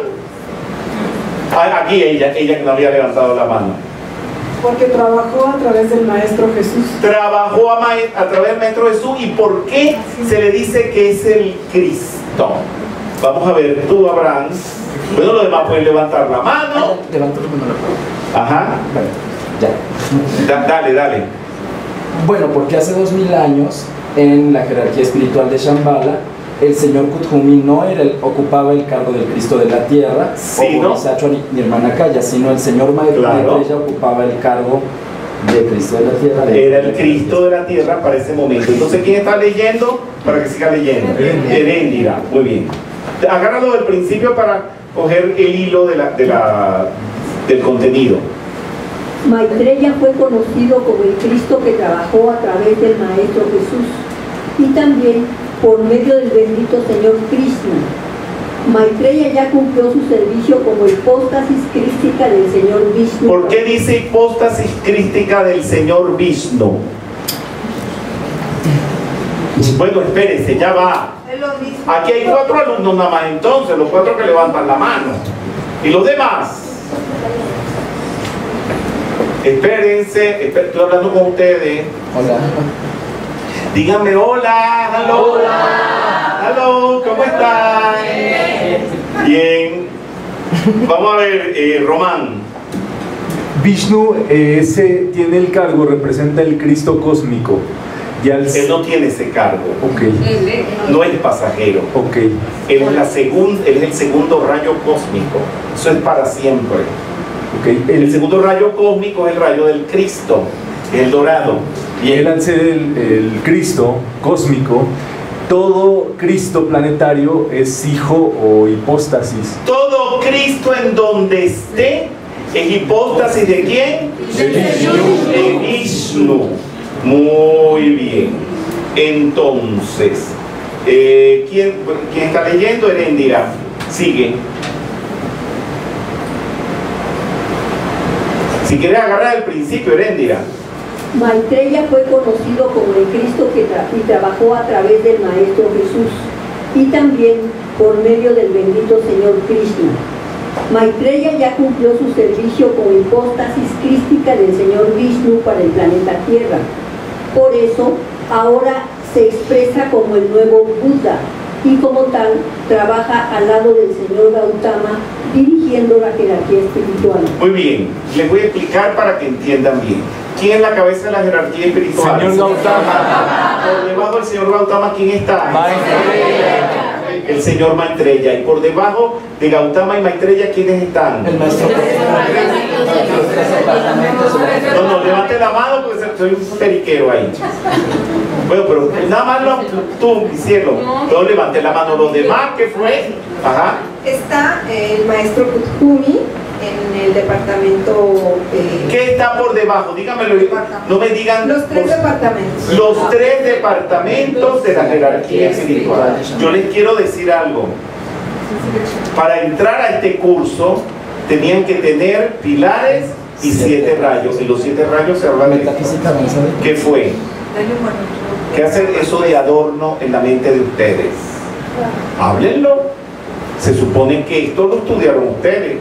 Ah, aquí ella, ella que no había levantado la mano. Porque trabajó a través del Maestro Jesús. Trabajó a, a través del Maestro Jesús. ¿Y por qué se le dice que es el Cristo? Vamos a ver, tú, Abraham. Bueno, los demás pueden levantar la mano. Levanto la mano. Ajá. Vale, ya. Da, dale, dale. Bueno, porque hace dos mil años, en la jerarquía espiritual de Shambhala, el señor Kuthumi no era el, ocupaba el cargo del Cristo de la Tierra, sí, o ¿no? Bodhisattva Nirmanakaya, sino el señor Maitreya Claro. ocupaba el cargo de Cristo de la Tierra. De Era el Cristo de la Tierra para ese momento. Entonces, ¿quién está leyendo? Para que siga leyendo. Erendira. Muy bien. Agárralo del principio para coger el hilo de la, de la, del contenido. Maitreya fue conocido como el Cristo que trabajó a través del Maestro Jesús y también por medio del bendito Señor Krishna. Maitreya ya cumplió su servicio como hipóstasis crística del Señor Vishnu. ¿Por qué dice hipóstasis crística del Señor Vishnu? Bueno, espérese, ya va. Aquí hay cuatro alumnos nada más, entonces, los cuatro que levantan la mano. ¿Y los demás? Espérense, espérense, estoy hablando con ustedes. Hola. Díganme hola, hello. Hola. Hello, ¿cómo están? Bien. Vamos a ver, eh, Román. Vishnu eh, ese tiene el cargo, representa el Cristo cósmico. Ya el- Él no tiene ese cargo. Ok, No es pasajero. ok. Él es, la segun- él es el segundo rayo cósmico. Eso es para siempre. Ok, El el, segundo rayo cósmico es el rayo del Cristo, el dorado. y él al ser el, el Cristo cósmico, todo Cristo planetario es hijo o hipóstasis. Todo Cristo en donde esté es hipóstasis de quién? De Vishnu. Muy bien. Entonces, eh, ¿quién, quién está leyendo? Heréndira. Sigue. Si quieres agarrar el principio, Heréndira. Maitreya fue conocido como el Cristo que tra- y trabajó a través del Maestro Jesús y también por medio del bendito Señor Krishna. Maitreya ya cumplió su servicio como hipóstasis crística del Señor Vishnu para el planeta Tierra. Por eso, ahora se expresa como el nuevo Buda y como tal trabaja al lado del Señor Gautama dirigiendo la jerarquía espiritual. Muy bien. Les voy a explicar para que entiendan bien. ¿Quién es la cabeza de la jerarquía espiritual? Señor Gautama. Por debajo del señor Gautama, ¿quién está? Maitreya. El señor Maitreya. Y por debajo de Gautama y Maitreya, ¿quiénes están? El maestro los tres departamentos de la tierra. No, no, levante la mano porque soy un periquero ahí. Bueno, pero nada más lo, tú, mi cielo. No levante la mano. Los demás, ¿qué fue? Ajá. Está el maestro Kuthumi en el departamento. eh, ¿Qué está por debajo? Dígamelo. No me digan. Los tres departamentos. Los tres departamentos de la jerarquía espiritual. Yo les quiero decir algo. Para entrar a este curso tenían que tener pilares y siete rayos. Y los siete rayos se hablan de Metafísica avanzada. ¿qué fue? ¿Qué hace eso de adorno en la mente de ustedes? Háblenlo. Se supone que esto lo estudiaron ustedes.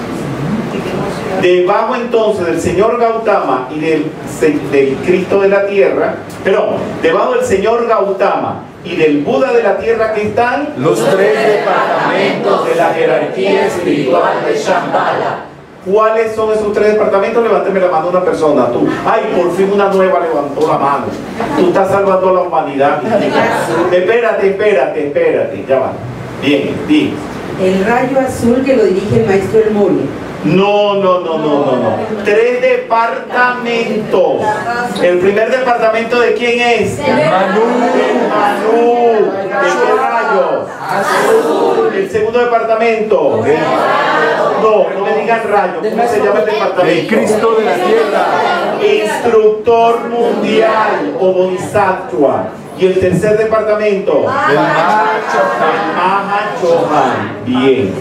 Debajo entonces del señor Gautama y del, del Cristo de la Tierra, perdón, debajo del señor Gautama y del Buda de la Tierra, que están Los tres departamentos de la jerarquía espiritual de Shambhala. ¿Cuáles son esos tres departamentos? Levánteme la mano una persona, tú. Ay, por fin una nueva levantó la mano. Tú estás salvando a la humanidad. Espérate, espérate, espérate, ya va. Bien, bien. El rayo azul que lo dirige el maestro El Moria. No, no, no, no, no, no. Tres departamentos. ¿El primer departamento de quién es? Manú. El Manú. ¿De qué rayo? Azul. El segundo departamento. No, no me digan rayo. ¿Cómo se llama el departamento? El Cristo de la Tierra. Instructor mundial o Bodhisattva. Y el tercer departamento, El macho. Mahachohan. Bien.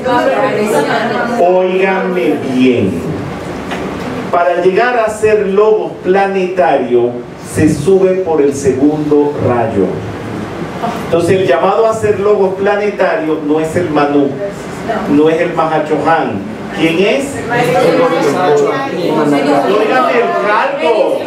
Óiganme bien. Para llegar a ser logos planetario, se sube por el segundo rayo. Entonces, el llamado a ser logos planetario no es el Manú, no es el Mahachohan. ¿Quién es? Óiganme el cargo.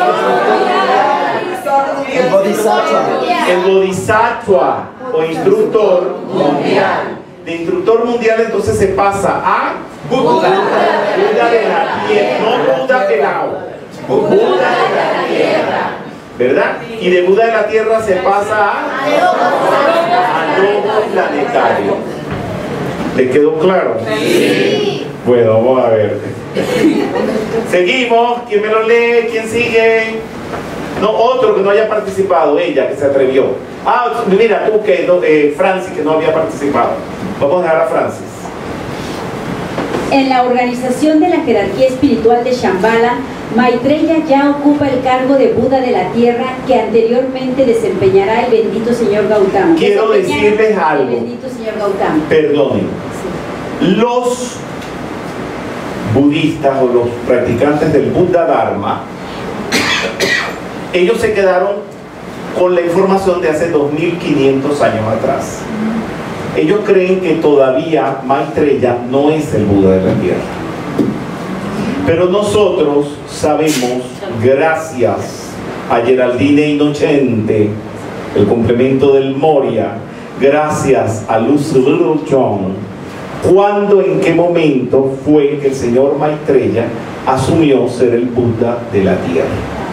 El Bodhisattva. El Bodhisattva o instructor mundial. De instructor mundial entonces se pasa a Buda, Buda de la tierra, no Buda pelado, Buda de la tierra, ¿verdad? Y de Buda de la tierra se pasa a a logo planetario. ¿Le quedó claro? Sí. Bueno, vamos a ver. Seguimos. ¿Quién me lo lee? ¿Quién sigue? No, otro que no haya participado, ella que se atrevió. Ah, mira, tú que no, eh, Francis que no había participado. Vamos a dejar a Francis. En la organización de la jerarquía espiritual de Shambhala, Maitreya ya ocupa el cargo de Buda de la Tierra que anteriormente desempeñará el bendito señor Gautama. Quiero decirles algo. El bendito señor Gautama. Perdonen. Los budistas o los practicantes del Buddha Dharma, ellos se quedaron con la información de hace dos mil quinientos años atrás. Ellos creen que todavía Maitreya no es el Buda de la Tierra. Pero nosotros sabemos, gracias a Geraldine Inocente, el complemento del Moria, gracias a Lucy Littlejohn, cuándo, en qué momento fue que el señor Maitreya asumió ser el Buda de la Tierra.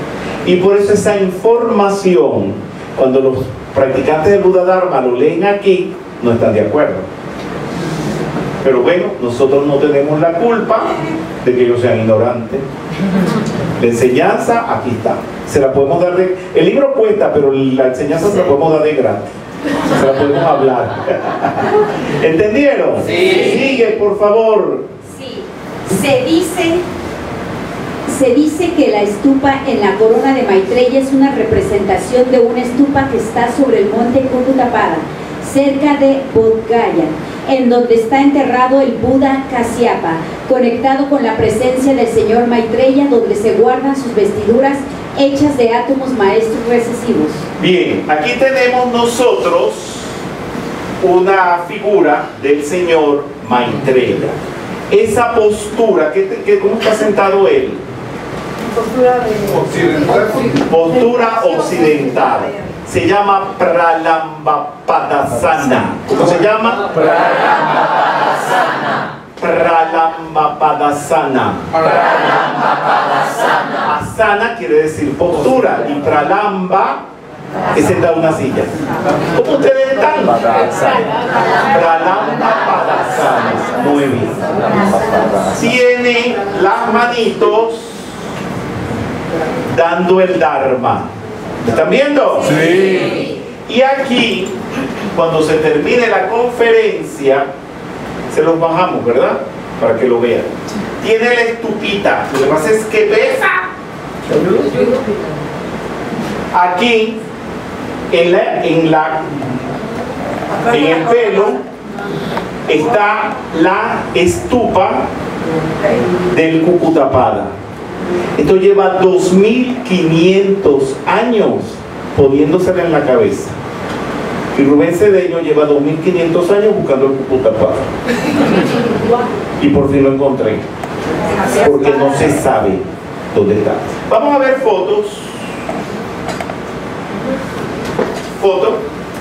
Y por eso esa información, cuando los practicantes del Buda Dharma lo leen aquí, no están de acuerdo. Pero bueno, nosotros no tenemos la culpa de que ellos sean ignorantes. La enseñanza aquí está. Se la podemos dar de... El libro cuesta, pero la enseñanza se la podemos dar de gratis. Se la podemos hablar. ¿Entendieron? Sí. Sigue, por favor. Sí. Se dice, se dice que la estupa en la corona de Maitreya es una representación de una estupa que está sobre el monte Kukutapada, cerca de Bodh Gaya, en donde está enterrado el Buda Kasyapa, conectado con la presencia del señor Maitreya, donde se guardan sus vestiduras hechas de átomos maestros recesivos. Bien, aquí tenemos nosotros una figura del señor Maitreya. Esa postura, ¿qué, qué, ¿cómo está sentado él? Postura de Occidental. Postura occidental. Se llama Pralambapadasana. ¿Cómo se llama? Pralambapadasana. Pralambapadasana. Pralambapadasana. Asana quiere decir postura y pralamba es sentar una silla. ¿Cómo ustedes están? Pralambapadasana. Muy bien. Tiene las manitos dando el Dharma. ¿Me están viendo? Sí. Y aquí, cuando se termine la conferencia, se los bajamos, ¿verdad? Para que lo vean. Tiene la estupita. Lo que pasa es que pesa. Aquí, en la, en la, en el pelo, está la estupa del Kukutapada. Esto lleva dos mil quinientos años poniéndosela en la cabeza. Y Rubén Cedeño lleva dos mil quinientos años buscando el Kukutapada. Y por fin lo encontré. Porque no se sabe dónde está. Vamos a ver fotos. Foto.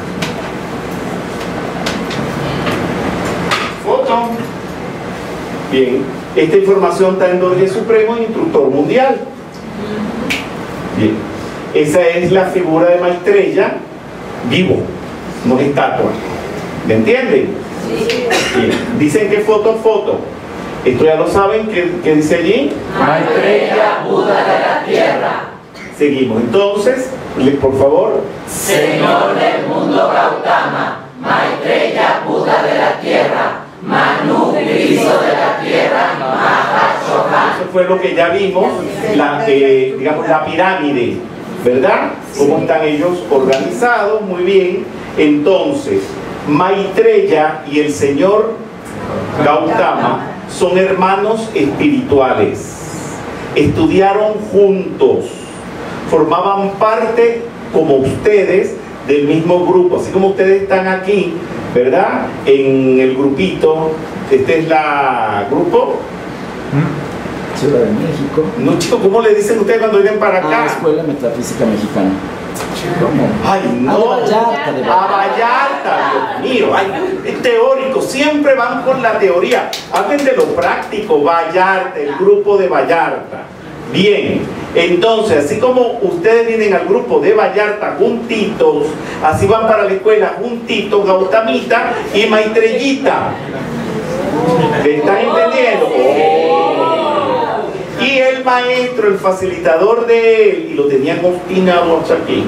Foto. Bien. Esta información está en Dorje Supremo, Instructor Mundial. Bien. Esa es la figura de Maitreya vivo, no estatua. ¿Me entienden? Bien. Dicen que foto, foto. Esto ya lo saben. ¿Qué, qué dice allí? Maitreya, Buda de la tierra. Seguimos. Entonces, por favor. Señor del mundo Gautama, Maitreya, Buda de la tierra, Manu, Cristo de la tierra, Mahashohan. Eso fue lo que ya vimos, la, eh, digamos, la pirámide, ¿verdad? Cómo están ellos organizados, muy bien. Entonces, Maitreya y el señor Gautama son hermanos espirituales. Estudiaron juntos, formaban parte, como ustedes, del mismo grupo. Así como ustedes están aquí, ¿verdad? En el grupito. Este es la grupo Ciudad de México. No, chico, ¿cómo le dicen ustedes cuando vienen para acá? Ah, Escuela Metafísica Mexicana. ¿Cómo? Ay, no. Ah, de Vallarta, de A Vallarta, Dios mío. Ay, es teórico, siempre van con la teoría. Hablen de lo práctico. Vallarta, el grupo de Vallarta. Bien, entonces, así como ustedes vienen al grupo de Vallarta juntitos, así van para la escuela juntitos, Gautamita y Maitreyita. ¿Me están entendiendo? Oh. Y el maestro, el facilitador de él, y lo tenían obstinado hasta aquí,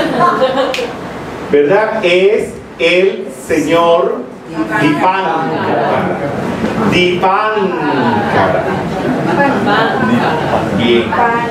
¿verdad? Es el señor Dipankara. Dipankara. Bien.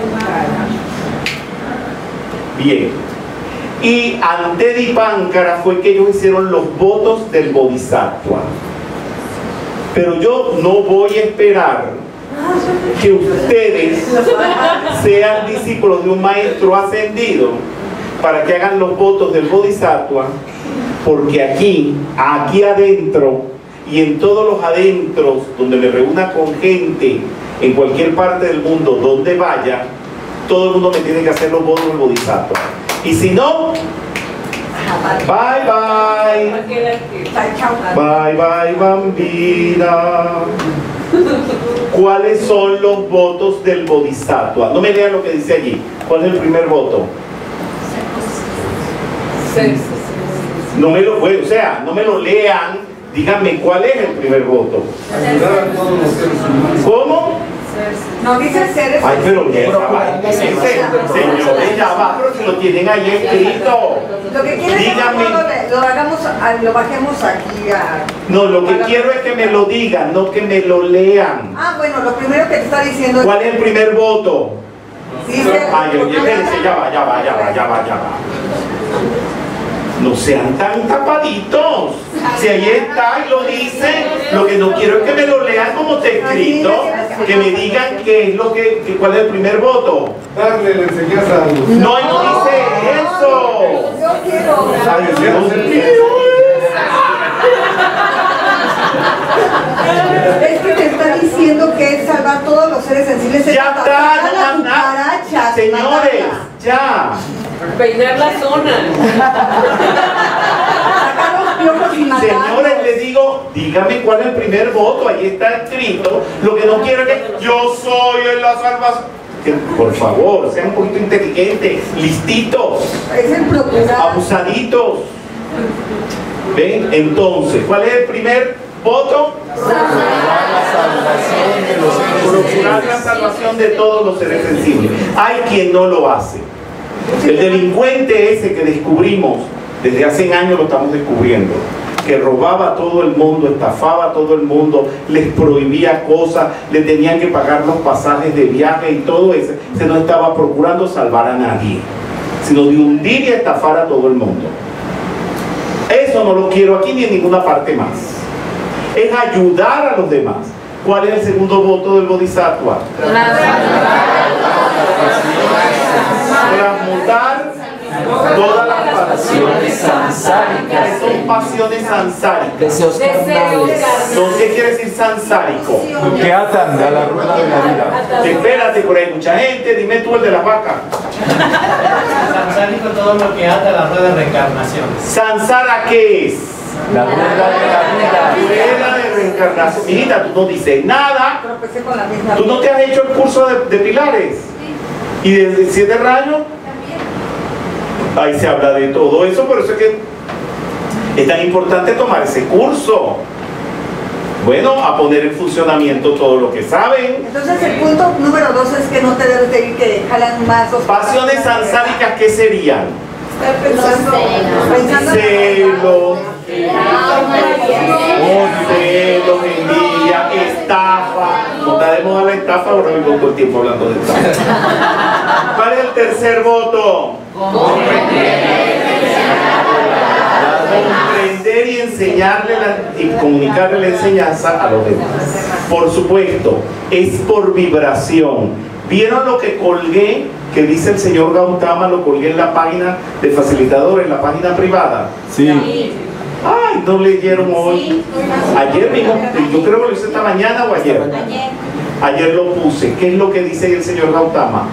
Bien. Y ante Dipankara fue que ellos hicieron los votos del Bodhisattva. Pero yo no voy a esperar que ustedes sean discípulos de un maestro ascendido para que hagan los votos del Bodhisattva, porque aquí, aquí adentro y en todos los adentros donde me reúna con gente en cualquier parte del mundo donde vaya, todo el mundo me tiene que hacer los votos del Bodhisattva. Y si no, bye bye. Bye bye, bambina. ¿Cuáles son los votos del bodhisattva? No me lean lo que dice allí. ¿Cuál es el primer voto? No me lo, o sea, no me lo lean. Díganme cuál es el primer voto. ¿Cómo? No dice seres. Ay, pero ya va, señores, ya va, pero si lo tienen ahí escrito. Lo que quiero es que lo, lo hagamos, lo bajemos aquí a... No, lo que quiero es que me lo digan, no que me lo lean. Ah, bueno, lo primero que te está diciendo es... ¿Cuál es el primer voto? Dice... Ay, oye, espérense, ya va, ya va, ya va, ya va, ya va. No sean tan tapaditos. Si ahí está y lo dice, lo que no quiero es que me lo lean como está escrito, que me digan qué es lo que, que cuál es el primer voto. Darle la enseñanza a los... No, ahí no dice eso. Yo quiero. Ay, Dios mío. Es que te está diciendo que es salvar todos los seres sensibles. Ya está, no más nada. Señores, ya. Peinar la zona. Señores, les digo, dígame cuál es el primer voto. Ahí está escrito. Lo que no quiero es que yo soy en la salvación. Que, por favor, sean un poquito inteligentes, listitos, es el procurar. Abusaditos. ¿Ven? Entonces, ¿cuál es el primer voto? Procurar la salvación de todos los seres sensibles. Hay quien no lo hace. El delincuente ese que descubrimos desde hace años, lo estamos descubriendo, que robaba a todo el mundo, estafaba a todo el mundo, les prohibía cosas, le tenían que pagar los pasajes de viaje y todo eso. Se no estaba procurando salvar a nadie, sino de hundir y estafar a todo el mundo. Eso no lo quiero aquí ni en ninguna parte más. Es ayudar a los demás. ¿Cuál es el segundo voto del bodhisattva? Transmutar todas las pasiones sansáricas. Son pasiones sansáricas. Deseos carnales. ¿Qué quiere decir sansárico? Que atan a la rueda de la vida. Espérate, por ahí mucha gente, dime tú el de la vaca. Sansárico, todo lo que ata a la rueda de reencarnación. ¿Sansara qué es? La rueda de la vida. Rueda de reencarnación. Mijita, tú no dices nada. ¿Tú no te has hecho el curso de, de pilares? ¿Y de, de siete rayos? Ahí se habla de todo eso, por eso es que es tan importante tomar ese curso. Bueno, a poner en funcionamiento todo lo que saben. Entonces el punto número dos es que no te debes de ir, que jalan más. Pasiones sansáricas, ¿qué serían? Pensando celos, celos, envidia, estafa. No está de moda la estafa, ahora me pongo el tiempo hablando de estafa. ¿Cuál es el tercer voto? Comprender y enseñarle la, y comunicarle la enseñanza a los demás. Por supuesto, es por vibración. ¿Vieron lo que colgué? Que dice el señor Gautama, lo colgué en la página de facilitadores, en la página privada. Sí. Ay, no leyeron hoy. Ayer mismo, yo creo que lo hice esta mañana o ayer. Ayer. Ayer lo puse. ¿Qué es lo que dice el señor Gautama?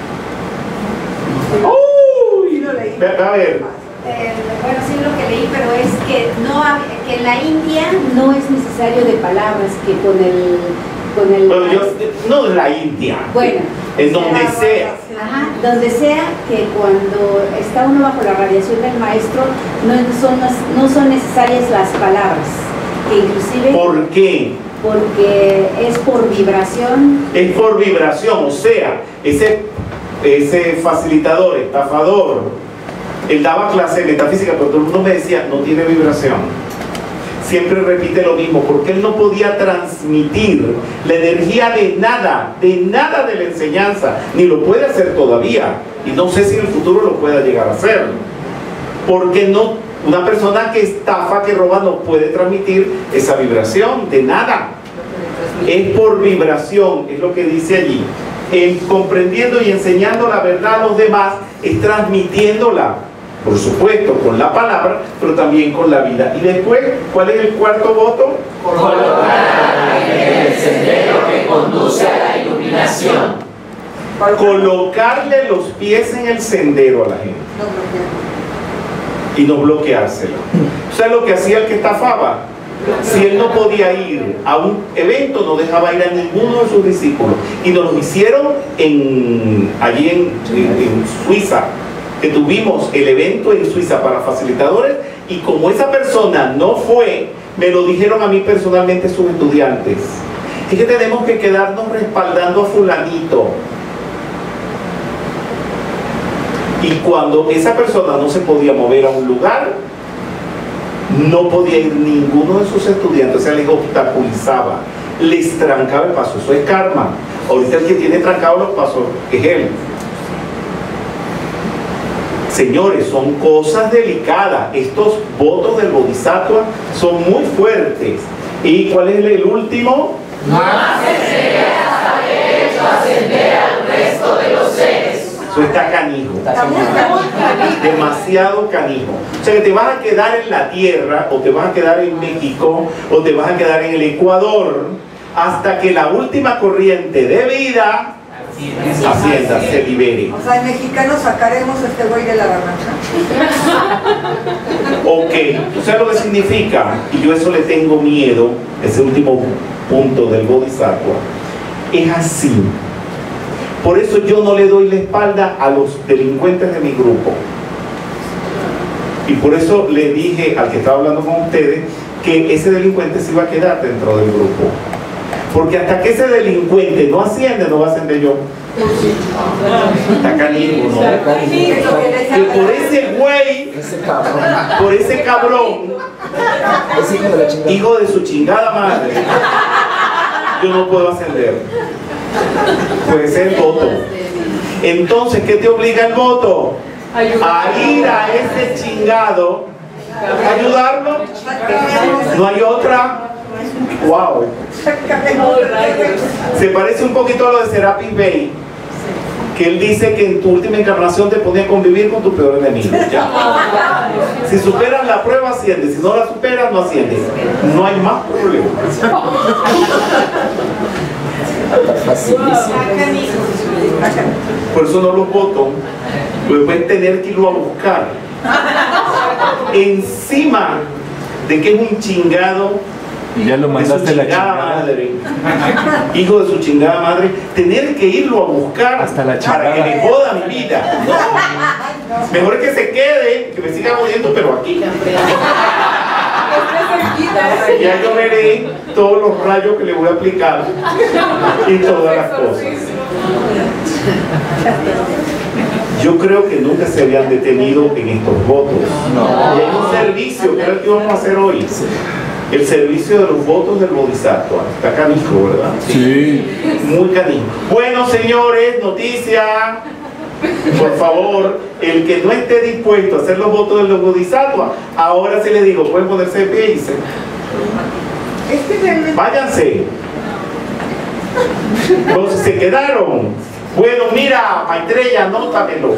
Uy, ve, ve a ver. Eh, bueno, sí lo que leí, pero es que no que en la India no es necesario de palabras, que con el con el Pero yo, no en la India. bueno, en donde sea. Ajá, donde sea, que cuando está uno bajo la radiación del maestro no son no son necesarias las palabras, que inclusive ¿Por qué? porque es por vibración. Es por vibración, o sea, ese, ese facilitador, estafador, él daba clase de metafísica, pero todo el mundo me decía, no tiene vibración. Siempre repite lo mismo, porque él no podía transmitir la energía de nada, de nada de la enseñanza, ni lo puede hacer todavía, y no sé si en el futuro lo pueda llegar a hacer, porque no, una persona que estafa, que roba, no puede transmitir esa vibración de nada. Es por vibración, es lo que dice allí. En comprendiendo y enseñando la verdad a los demás, es transmitiéndola, por supuesto, con la palabra, pero también con la vida. Y después, ¿cuál es el cuarto voto? Colocar en el sendero que conduce a la iluminación. Colocarle los pies en el sendero a la gente. Y no bloqueárselo. O sea, lo que hacía el que estafaba, Si él no podía ir a un evento, no dejaba ir a ninguno de sus discípulos. Y nos lo hicieron en, allí en, en, en Suiza, que tuvimos el evento en Suiza para facilitadores, y como esa persona no fue, me lo dijeron a mí personalmente sus estudiantes. Es que tenemos que quedarnos respaldando a fulanito. Y cuando esa persona no se podía mover a un lugar, no podía ir ninguno de sus estudiantes, o sea, les obstaculizaba, les trancaba el paso. Eso es karma. Ahorita el que tiene trancado los pasos es él. Señores, son cosas delicadas. Estos votos del Bodhisattva son muy fuertes. ¿Y cuál es el último? No ascender hasta haber hecho ascender al resto de los seres. Eso está canijo. Demasiado canijo. O sea que te vas a quedar en la tierra, o te vas a quedar en México, o te vas a quedar en el Ecuador, hasta que la última corriente de vida Hacienda se libere. O sea, en mexicano sacaremos a este güey de la barranca. Ok, ¿tú sabes lo que significa? Y yo eso le tengo miedo, ese último punto del Bodhisattva. Es así. Por eso yo no le doy la espalda a los delincuentes de mi grupo. Y por eso le dije al que estaba hablando con ustedes que ese delincuente se iba a quedar dentro del grupo. Porque hasta que ese delincuente no asciende, no va a ascender yo. Está canijo, ¿no? Que por ese güey, por ese cabrón, hijo de su chingada madre, yo no puedo ascender. Puede ser el voto. Entonces, ¿qué te obliga el voto? A ir a ese chingado, a ayudarlo. No hay otra. Wow. Se parece un poquito a lo de Serapis Bey, que él dice que en tu última encarnación te ponía a convivir con tu peor enemigo. Ya. Si superas la prueba, asciendes. Si no la superas, no asciendes. No hay más problemas. Por eso no los voto. Pues pueden tener que irlo a buscar. Encima de que es un chingado. Y ya lo mandaste a la chingada madre. Hijo de su chingada madre, tener que irlo a buscar hasta la para que le joda mi vida. No. Mejor que se quede, que me siga jodiendo, pero aquí. Ya yo veré todos los rayos que le voy a aplicar y todas las cosas. Yo creo que nunca se habían detenido en estos votos. No. Y hay un servicio que era el que vamos a hacer hoy. El servicio de los votos del Bodhisattva. Está canijo, ¿verdad? Sí. Muy canijo. Bueno, señores, noticia. Por favor, el que no esté dispuesto a hacer los votos de los Bodhisattva, ahora sí les digo, pueden ponerse de pie y se... Váyanse. Los que se quedaron. Bueno, mira, Maitreya, anótamelos.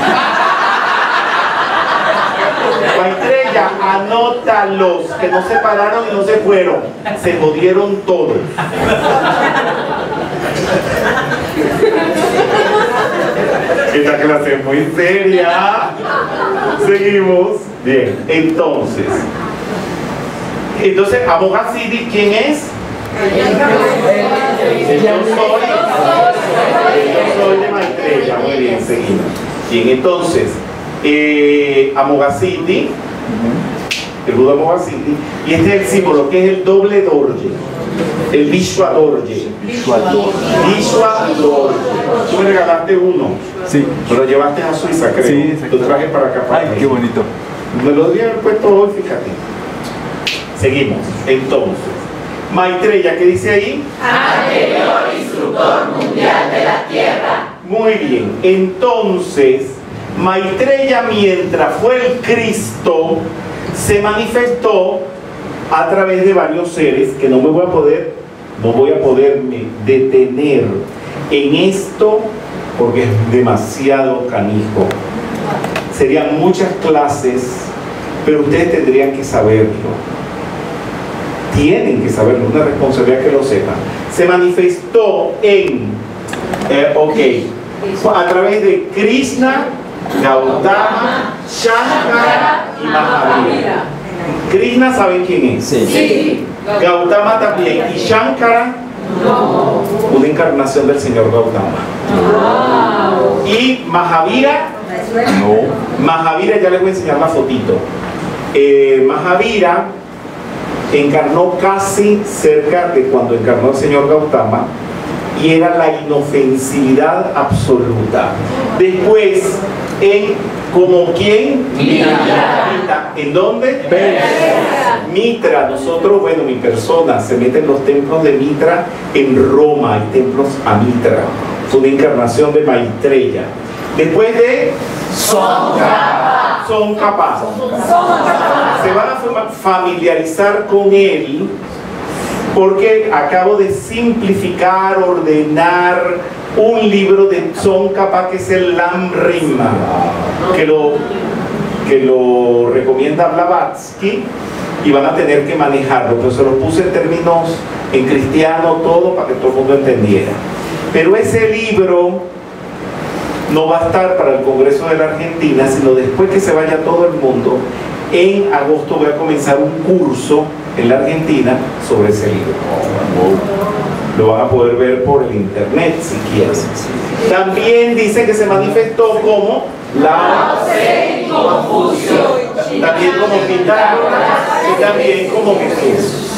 Maitreya, anótalos, que no se pararon y no se fueron. Se jodieron todos. Esta clase es muy seria. Seguimos. Bien, entonces. Entonces, Amoghasiddhi, ¿quién es? Yo soy. Yo soy de Maitreya. Muy bien, seguimos. Bien, entonces. Eh, Amoghasiddhi, el Buda Amoghasiddhi, y este es el símbolo que es el doble dorje, el Vishwa Dorje. Vishwa Dorje. Tú me regalaste uno, sí, lo llevaste a Suiza, creo. Sí, lo traje para acá. Para Ay, mí. qué bonito. Me lo debía haber puesto hoy, fíjate. Seguimos. Entonces, Maitreya, ¿qué dice ahí? Anterior instructor mundial de la Tierra. Muy bien. Entonces, Maitreya, mientras fue el Cristo, se manifestó a través de varios seres que no me voy a poder, no voy a poderme detener en esto porque es demasiado canijo. Serían muchas clases, pero ustedes tendrían que saberlo. Tienen que saberlo, es una responsabilidad que lo sepan. Se manifestó en, eh, ok, a través de Krishna, Gautama, Shankara y Mahavira. Krishna Krishna, ¿saben quién es? Sí. Sí. Gautama también. ¿Y Shankara? No. Una encarnación del señor Gautama. Wow. Y Mahavira, no. Mahavira, ya les voy a enseñar la fotito. Eh, Mahavira encarnó casi cerca de cuando encarnó el señor Gautama y era la inofensividad absoluta. Después, en como quién? Mitra. ¿En dónde? Mitra. Nosotros, bueno, mi persona se mete en los templos de Mitra en Roma, hay templos a Mitra. Fue una encarnación de Maitreya. Después de Tsongkhapa. Tsongkhapa. Se van a familiarizar con él porque acabo de simplificar, ordenar un libro de Tsongkhapa que es el Lamrim, que lo, que lo recomienda Blavatsky, y van a tener que manejarlo, pero se lo puse en términos en cristiano todo para que todo el mundo entendiera. Pero ese libro no va a estar para el Congreso de la Argentina, sino después que se vaya todo el mundo. En agosto voy a comenzar un curso en la Argentina sobre ese libro. Lo van a poder ver por el internet si quieren. También dice que se manifestó como Lao Tse y Confucio, también como Pitágoras y también como Jesús.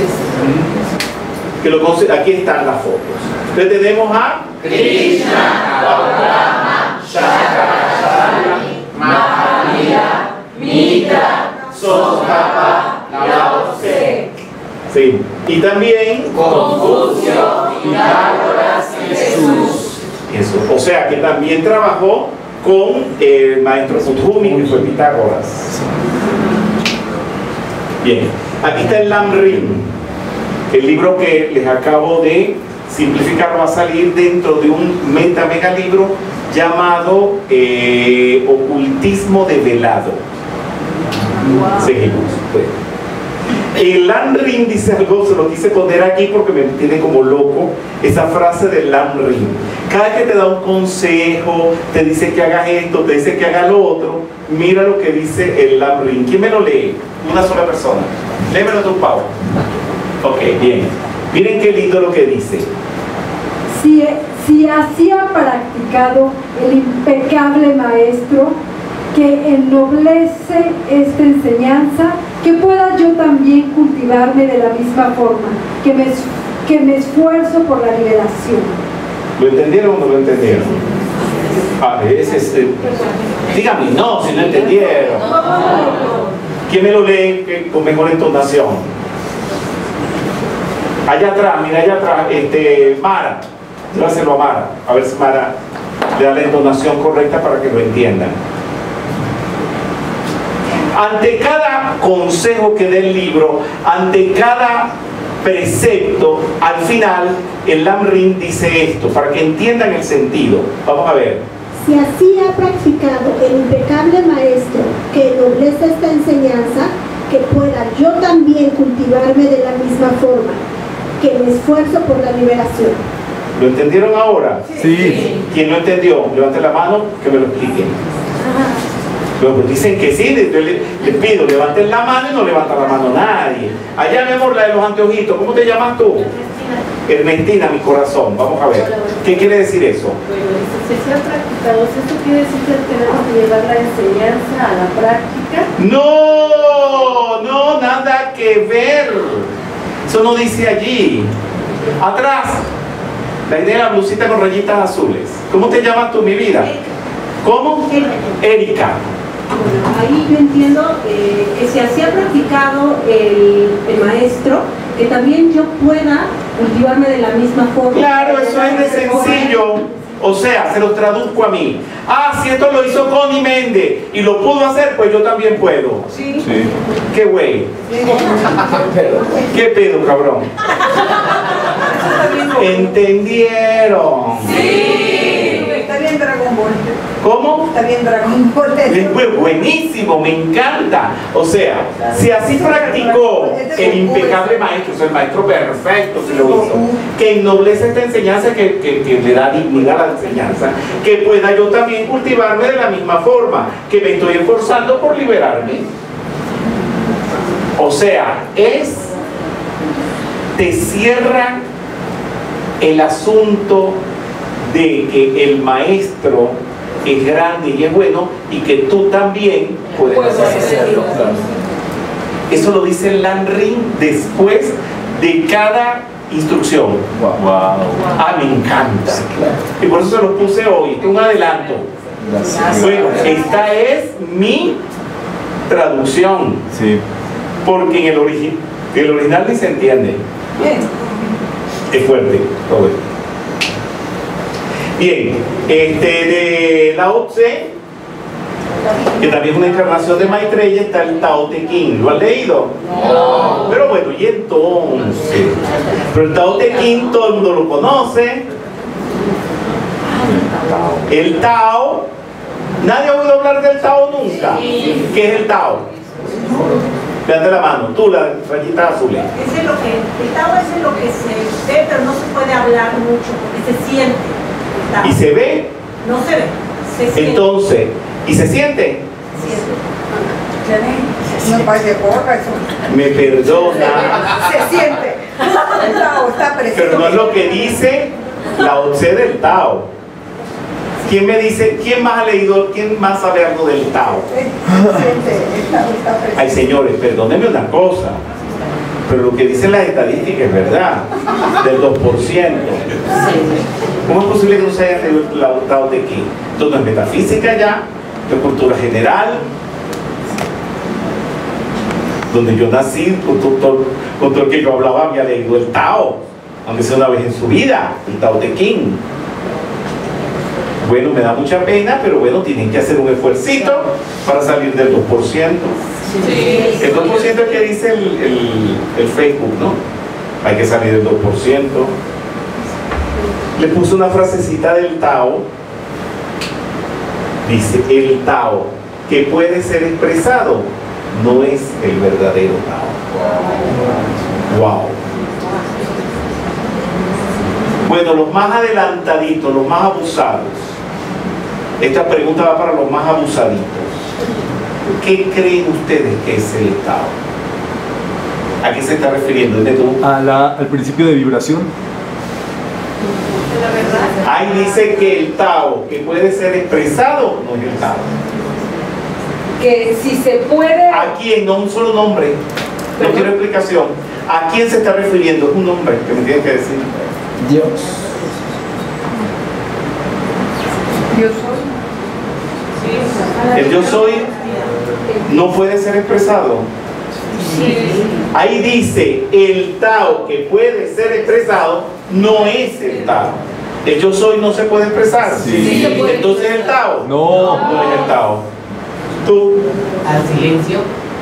Que lo, aquí están las fotos. Entonces tenemos a Krishna, Gautama, Shankara, Mahavira, Mitra, Tsongkhapa, Lao Tse. Sí. Y también Confucio, Pitágoras y Jesús. Eso. O sea que también trabajó con el maestro Kuthumi, que fue Pitágoras. Bien. Aquí está el Lamrim, el libro que les acabo de simplificar. Va a salir dentro de un meta mega libro llamado eh, Ocultismo Develado. Wow. Seguimos. Pues. El Lamrim dice algo, se lo quise poner aquí porque me tiene como loco esa frase del Lamrim. Cada vez que te da un consejo, te dice que hagas esto, te dice que hagas lo otro, mira lo que dice el Lamrim. ¿Quién me lo lee? Una sola persona. Léemelo tú, Pau. Ok, bien. Miren qué lindo lo que dice. Si, si así ha practicado el impecable maestro que ennoblece esta enseñanza, que pueda yo también cultivarme de la misma forma, que me, que me esfuerzo por la liberación. ¿Lo entendieron o no lo entendieron? Ah, ese es, eh, dígame, no, si no entendieron. ¿Quién me lo lee que, con mejor entonación? Allá atrás, mira allá atrás, este, Mara. Llévaselo a Mara, a ver si Mara le da la entonación correcta para que lo entiendan. Ante cada consejo que dé el libro, ante cada precepto, al final el Lamrim dice esto, para que entiendan el sentido. Vamos a ver. Si así ha practicado el impecable maestro que ennoblece esta enseñanza, que pueda yo también cultivarme de la misma forma, que me esfuerzo por la liberación. ¿Lo entendieron ahora? Sí. ¿Quién lo entendió? Levante la mano, que me lo expliquen. Luego pues dicen que sí, les, les pido, levanten la mano y no levanta la mano nadie. Allá, mi amor, la de los anteojitos, ¿cómo te llamas tú? Ernestina, mi corazón. Vamos a ver. ¿Qué quiere decir eso? Bueno, si se ha practicado, ¿esto quiere decir que tenemos que llevar la enseñanza a la práctica? No, no, nada que ver. Eso no dice allí. Atrás, la idea de la blusita con rayitas azules. ¿Cómo te llamas tú, mi vida? ¿Cómo? Erika. Bueno, ahí yo entiendo eh, que si así ha practicado el, el maestro, que también yo pueda cultivarme de la misma forma. Claro, eso es de sencillo. O sea, se lo traduzco a mí. Ah, si esto lo hizo Connie Méndez y lo pudo hacer, pues yo también puedo. Sí. Sí. ¿Qué güey? ¿Qué pedo, cabrón? ¿Entendieron? Sí. Está bien Dragon Ball. ¿Cómo? Está bien Dragon Ball. Es buenísimo, me encanta. O sea, si así practicó el impecable maestro, o sea, el maestro perfecto que lo hizo, que ennoblece esta enseñanza, que, que, que le da dignidad a la enseñanza, que pueda yo también cultivarme de la misma forma, que me estoy esforzando por liberarme. O O sea, es, te cierra el asunto de que el maestro es grande y es bueno y que tú también puedes hacerlo. Eso lo dice el Lanrin después de cada instrucción. Wow. Ah, me encanta. Y por eso se lo puse hoy. Este es un adelanto. Gracias. Bueno, esta es mi traducción. Sí. Porque en el, origi el original ni se entiende. Es fuerte todo esto. Bien, este de Lao Tse, que también es una encarnación de Maitreya, está el Tao Te Ching. ¿Lo han leído? No. Pero bueno, y entonces, pero el Tao Te Ching todo el mundo lo conoce. El Tao, nadie ha oído hablar del Tao nunca. ¿Qué es el Tao? Levante la mano, tú, la rayita azul. Ese es lo que, el Tao es lo que se ve, pero no se puede hablar mucho, porque se siente. ¿Y se ve? No se ve, se siente. Entonces, ¿y se siente? Se no parece porra eso. Me perdona. Se siente. El Tao está presente. Pero no es lo que dice Lao Tse del Tao. ¿Quién me dice, quién más ha leído, quién más sabe algo del Tao? Ay, señores, perdónenme una cosa, pero lo que dicen las estadísticas es verdad, del dos por ciento. ¿Cómo es posible que no se haya leído el Tao de aquí? Esto no es metafísica ya, esto es cultura general, donde yo nací, con todo, con todo el que yo hablaba había leído el Tao, aunque sea una vez en su vida, el Tao de King. Bueno, me da mucha pena, pero bueno, tienen que hacer un esfuercito para salir del dos por ciento. Sí. El dos por ciento es que dice el, el, el Facebook, ¿no? Hay que salir del dos por ciento. Le puse una frasecita del Tao. Dice, el Tao que puede ser expresado no es el verdadero Tao. Wow. Bueno, los más adelantaditos, los más abusados. Esta pregunta va para los más abusaditos. ¿Qué creen ustedes que es el Tao? ¿A qué se está refiriendo? A la, al principio de vibración. Ahí dice que el Tao que puede ser expresado no es el Tao. Que si se puede... ¿A quién? No un solo nombre. No quiero explicación. ¿A quién se está refiriendo? Es un nombre que me tiene que decir. Dios. Dios soy. El yo soy no puede ser expresado. Sí. Ahí dice, el Tao que puede ser expresado no es el Tao. El yo soy no se puede expresar. Sí. Entonces el Tao. No. No es el Tao. Tú. Al silencio.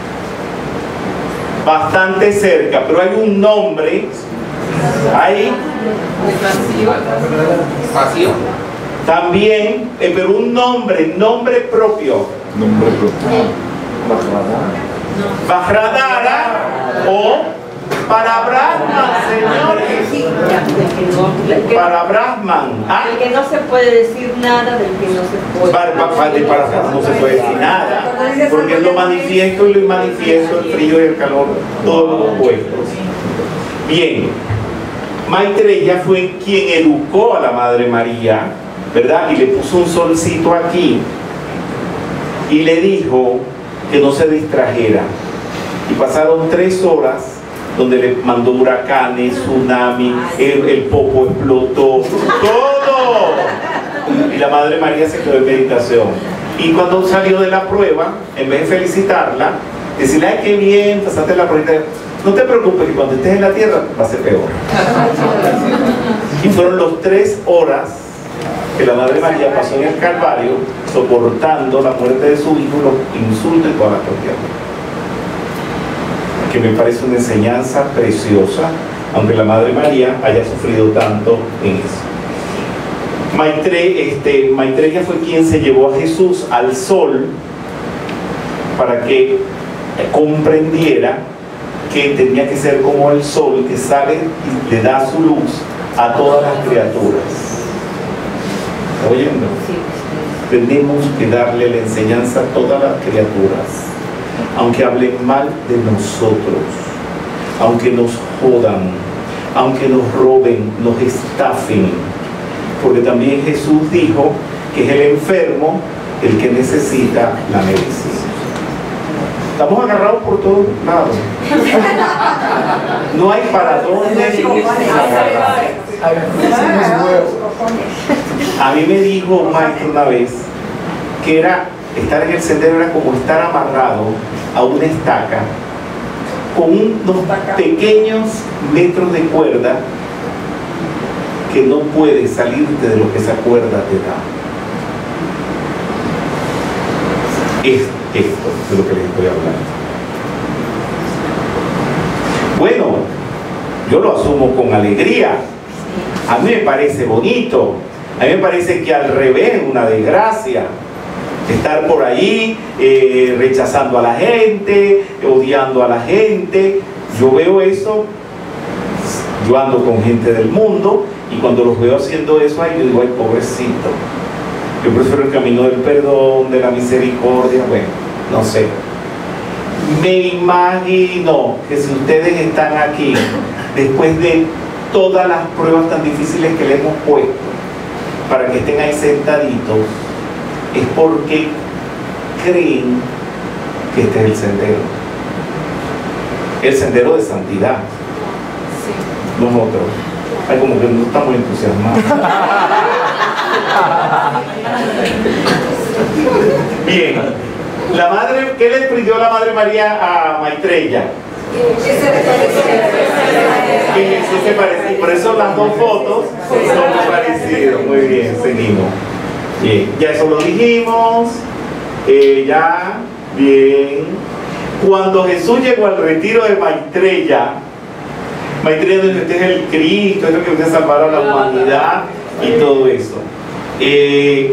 Bastante cerca, pero hay un nombre ahí. Vacío. También, eh, pero un nombre, nombre propio. Nombre propio. Vajradara o para Brahman, señores. Para Brahman. ¿Ah? El que no se puede decir nada del que no se puede. Para, para, de para Brahman no se puede decir nada. Porque es lo manifiesto y lo inmanifiesto, el frío y el calor, todos los opuestos. Bien. Maitreya fue quien educó a la Madre María, ¿verdad? Y le puso un solcito aquí y le dijo que no se distrajera. Y pasaron tres horas donde le mandó huracanes, tsunami, el, el popo explotó, todo. Y la Madre María se quedó en meditación. Y cuando salió de la prueba, en vez de felicitarla, decirle, ay, qué bien, pasaste la prueba. No te preocupes que cuando estés en la tierra va a ser peor. Y fueron los tres horas que la Madre María pasó en el Calvario soportando la muerte de su hijo, los insultos y todas las cuestiones. Que me parece una enseñanza preciosa, aunque la Madre María haya sufrido tanto en eso. Maitre, este, Maitreya fue quien se llevó a Jesús al sol para que comprendiera que tenía que ser como el sol que sale y le da su luz a todas las criaturas. ¿Está oyendo? Tenemos que darle la enseñanza a todas las criaturas. aunque hablen mal de nosotros, aunque nos jodan, aunque nos roben, nos estafen, porque también Jesús dijo que es el enfermo el que necesita la medicina. Estamos agarrados por todos lados. No hay para dónde agarrar. A mí me dijo un maestro una vez que era estar en el sendero era como estar amarrado a una estaca con unos pequeños metros de cuerda que no puedes salirte de lo que esa cuerda te da. Es esto de lo que les estoy hablando. Bueno, yo lo asumo con alegría. A mí me parece bonito. A mí me parece que al revés es una desgracia estar por ahí eh, rechazando a la gente, odiando a la gente. Yo veo eso, yo ando con gente del mundo y cuando los veo haciendo eso, ay, yo digo, ay, pobrecito. Yo prefiero el camino del perdón, de la misericordia, bueno, no sé. Me imagino que si ustedes están aquí, después de todas las pruebas tan difíciles que le hemos puesto, para que estén ahí sentaditos, es porque creen que este es el sendero. El sendero de santidad. Sí. Nosotros. Ay, como que no estamos entusiasmados. Bien. La madre, ¿qué le pidió la Madre María a Maitreya? Que Jesús se parecía. Y por eso las dos fotos son parecidas. Muy bien, seguimos. Bien, ya eso lo dijimos. Eh, ya, bien. Cuando Jesús llegó al retiro de Maitreya, Maitreya dijo, este es el Cristo, es lo que viene a salvar a la humanidad y todo eso. Eh,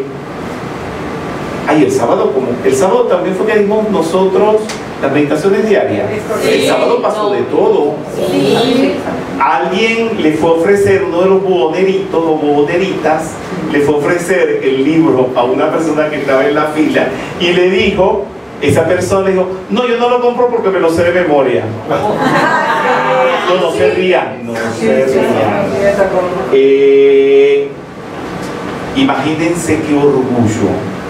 ay, el sábado, como el sábado también fue que dimos nosotros las meditaciones diarias. Sí, el sábado pasó no. de todo. Sí. Alguien le fue a ofrecer, uno de los buhoneritos o buhoneritas, le fue a ofrecer el libro a una persona que estaba en la fila y le dijo, esa persona le dijo, no, yo no lo compro porque me lo sé de memoria. No, no se rían, no se rían. Eh, imagínense qué orgullo.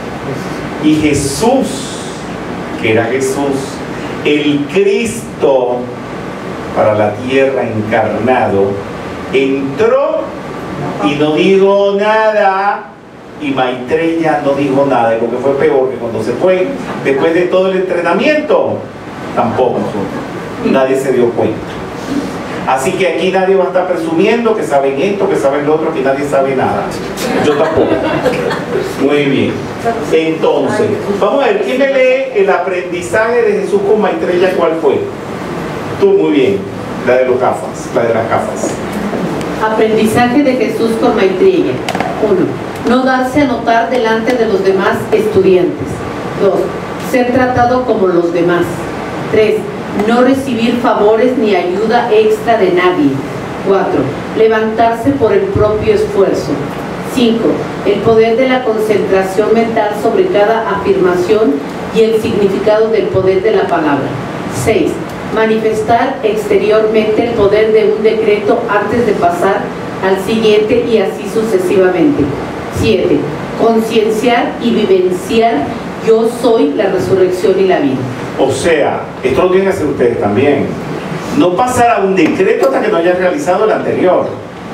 Y Jesús, que era Jesús, el Cristo para la tierra encarnado, entró y no dijo nada, y Maitreya no dijo nada, y lo que fue peor, que cuando se fue, después de todo el entrenamiento, tampoco, nadie se dio cuenta. Así que aquí nadie va a estar presumiendo que saben esto, que saben lo otro, que nadie sabe nada. Yo tampoco. Muy bien. Entonces, vamos a ver, ¿quién me lee el aprendizaje de Jesús con Maitreya? ¿Cuál fue? Tú, muy bien. La de los gafas, la de las gafas. Aprendizaje de Jesús con Maitreya. uno. No darse a notar delante de los demás estudiantes. dos. Ser tratado como los demás. tres. No recibir favores ni ayuda extra de nadie. cuatro. Levantarse por el propio esfuerzo. cinco. El poder de la concentración mental sobre cada afirmación y el significado del poder de la palabra. seis. Manifestar exteriormente el poder de un decreto antes de pasar al siguiente y así sucesivamente. siete. Concienciar y vivenciar yo soy la resurrección y la vida. O sea, esto lo tienen que hacer ustedes también. No pasar a un decreto hasta que no hayas realizado el anterior.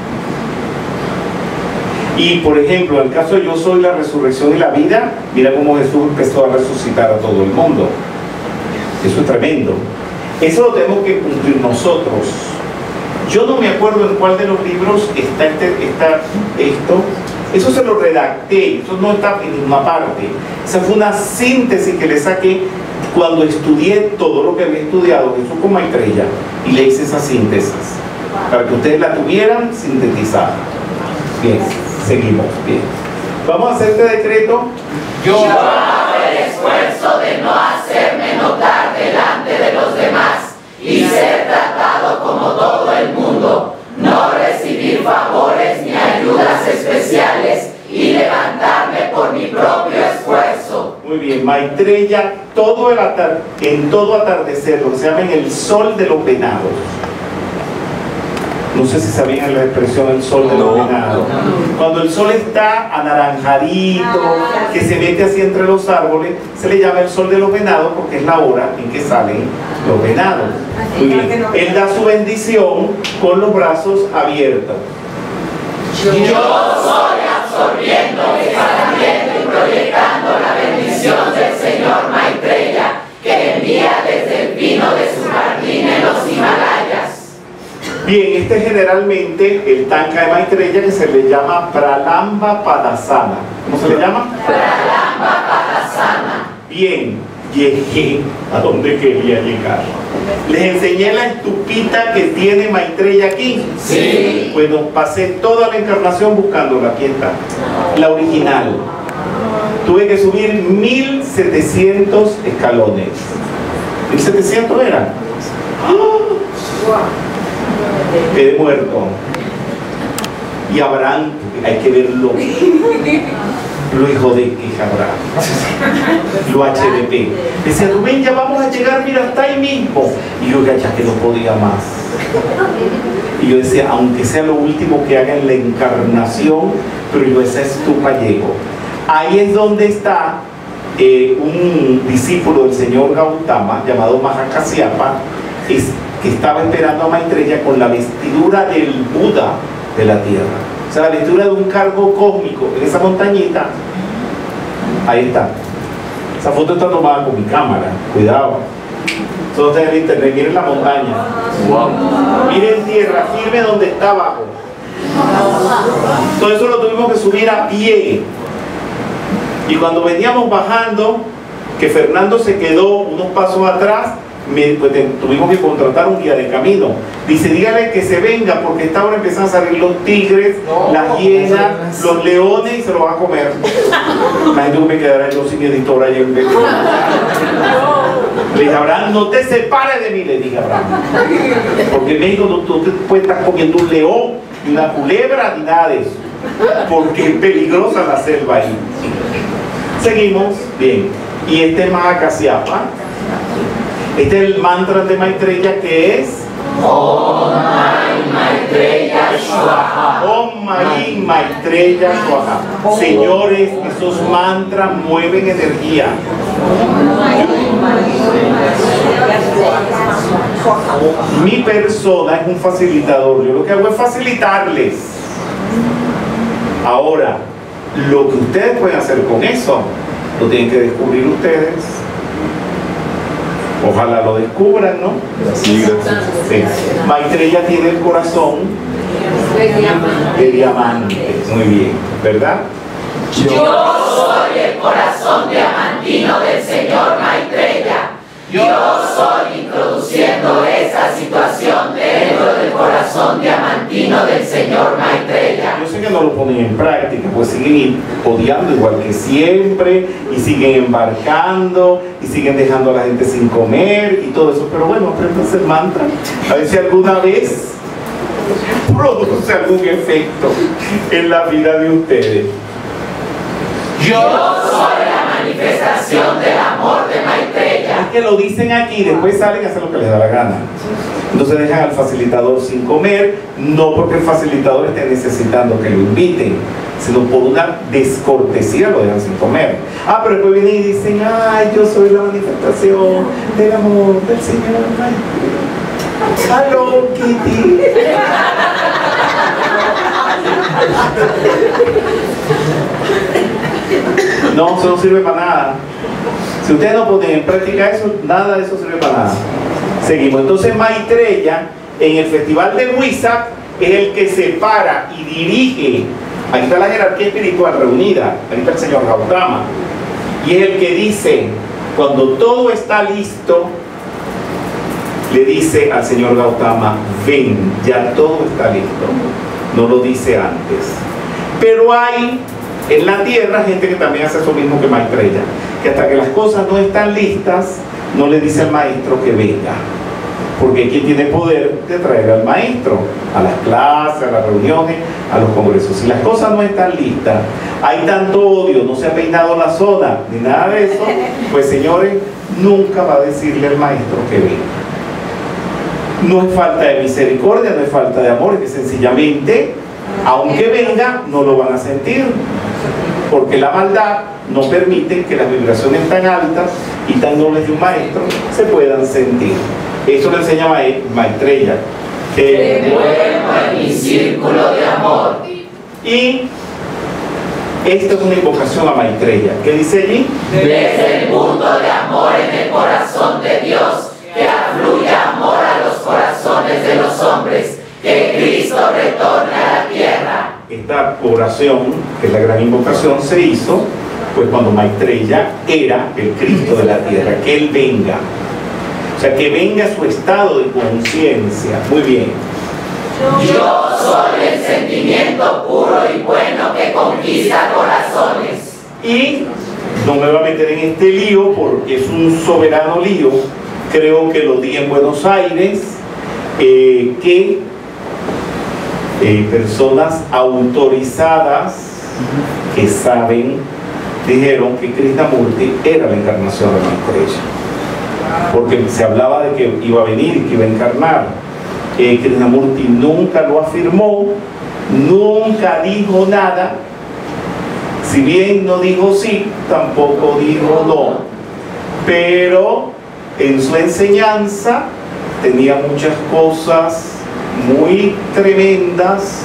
Y por ejemplo, en el caso de yo soy la resurrección y la vida, mira cómo Jesús empezó a resucitar a todo el mundo. Eso es tremendo. Eso lo tenemos que cumplir nosotros. Yo no me acuerdo en cuál de los libros está, este, está esto. Eso se lo redacté, eso no está en ninguna parte. Esa fue una síntesis que le saqué cuando estudié todo lo que había estudiado Jesús con Maitreya y le hice esa síntesis para que ustedes la tuvieran sintetizada. Bien, seguimos, bien. Vamos a hacer este decreto. Yo hago el esfuerzo de no hacerme notar delante de los demás y ser tratado como todo el mundo, no recibir favores ni ayudas especiales y levantarme por mi propio esfuerzo. Muy bien, Maitreya, todo el atar en todo atardecer, lo que se llama en el sol de los venados. No sé si sabían la expresión el sol de los venados. Cuando el sol está anaranjadito, que se mete así entre los árboles, se le llama el sol de los venados porque es la hora en que salen los venados. Muy bien. Él da su bendición con los brazos abiertos. Yo soy absorbiendo, expandiendo y proyectando la bendición del Señor Maitreya, que envía desde el vino de su jardín en los Himalayas. Bien, este es generalmente el tanka de Maitreya, que se le llama Pralamba Padasana. ¿Cómo se le llama? Pralamba Padasana. Bien, llegué a donde quería llegar. ¿Les enseñé la estupita que tiene Maitreya aquí? Sí. Bueno, pasé toda la encarnación buscándola. Aquí está, la original. Tuve que subir mil setecientos escalones. ¿mil setecientos eran? ¡Oh! Quedé muerto. Y Abraham, hay que verlo, lo hijo de que es Abraham, lo H D P. Decía, Rubén, ya vamos a llegar, mira, hasta ahí mismo. Y yo ya que no podía más. Y yo decía, aunque sea lo último que haga en la encarnación, pero yo esa estupa llego. Ahí es donde está eh, un discípulo del señor Gautama, llamado Mahakasyapa, es, que estaba esperando a Maitreya con la vestidura del Buda de la tierra. O sea, la vestidura de un cargo cósmico en esa montañita. Ahí está. Esa foto está tomada con mi cámara. Cuidado. Eso no está en el internet. Miren la montaña. Wow. Miren tierra firme donde está abajo. Todo eso lo tuvimos que subir a pie. Y cuando veníamos bajando, que Fernando se quedó unos pasos atrás, Me, pues, tuvimos que contratar un guía de camino. Dice, dígale que se venga porque esta hora empiezan a salir los tigres, no, las hienas, los leones y se los van a comer. Imagínate que me quedara yo sin editora y el vecino. Le dije, Abraham, no te separes de mí, le dije a Abraham. Porque en México no, no te puedes estar comiendo un león, ni una culebra, ni nada de eso. Porque es peligrosa la selva ahí. Seguimos, bien. Y este es Mahakasyapa. Este es el mantra de Maitreya, que es Om Mani Maitreya Swaha. Om Mani Maitreya Swaha. Señores, esos mantras mueven energía. Mi persona es un facilitador. Yo lo que hago es facilitarles. Ahora, lo que ustedes pueden hacer con eso, lo tienen que descubrir ustedes. Ojalá lo descubran, ¿no? Sí, sí. Maitreya tiene el corazón de diamante. Muy bien, ¿verdad? Yo soy el corazón diamantino del señor Maitreya. Yo soy introduciendo esa situación dentro del corazón diamantino del señor Maitreya. Yo sé que no lo ponen en práctica, pues siguen odiando igual que siempre, y siguen embarcando, y siguen dejando a la gente sin comer, y todo eso. Pero bueno, aprendan el mantra, a ver si alguna vez produce algún efecto en la vida de ustedes. Yo soy la manifestación del amor de Maitreya. Es que lo dicen aquí, después salen a hacer lo que les da la gana. Entonces dejan al facilitador sin comer, no porque el facilitador esté necesitando que lo inviten, sino por una descortesía lo dejan sin comer. Ah, pero después vienen y dicen, ay, yo soy la manifestación del amor del Señor Maitreya. Hello, Kitty. No, eso no sirve para nada. Si ustedes no ponen en práctica eso, nada de eso sirve para nada. Seguimos. Entonces Maitreya, en el festival de Huizac, es el que separa y dirige. Aquí está la jerarquía espiritual reunida. Aquí está el señor Gautama. Y es el que dice, cuando todo está listo, le dice al señor Gautama, ven, ya todo está listo. No lo dice antes. Pero hay en la tierra gente que también hace eso mismo que Maitreya, que hasta que las cosas no están listas, no le dice al maestro que venga. Porque ¿quién tiene poder de traer al maestro? A las clases, a las reuniones, a los congresos. Si las cosas no están listas, hay tanto odio, no se ha peinado la zona, ni nada de eso, pues señores, nunca va a decirle al maestro que venga. No es falta de misericordia, no es falta de amor, es que sencillamente, aunque venga, no lo van a sentir. Porque la maldad no permite que las vibraciones tan altas y tan nobles de un maestro se puedan sentir. Eso le enseña Maitreya. Te envuelvo en mi círculo de amor. Y esta es una invocación a Maitreya. ¿Qué dice allí? Desde el punto de amor en el corazón de Dios, que afluya amor a los corazones de los hombres, que Cristo retorne a la tierra. Esta oración, que es la gran invocación, se hizo pues cuando Maitreya era el Cristo de la tierra, que Él venga. O sea, que venga a su estado de conciencia. Muy bien. Yo soy el sentimiento puro y bueno que conquista corazones. Y no me voy a meter en este lío porque es un soberano lío. Creo que lo di en Buenos Aires, eh, que eh, personas autorizadas que saben dijeron que Krishnamurti era la encarnación de Maitreya, porque se hablaba de que iba a venir y que iba a encarnar. eh, Krishnamurti nunca lo afirmó, nunca dijo nada. Si bien no dijo sí, tampoco dijo no, pero en su enseñanza tenía muchas cosas muy tremendas,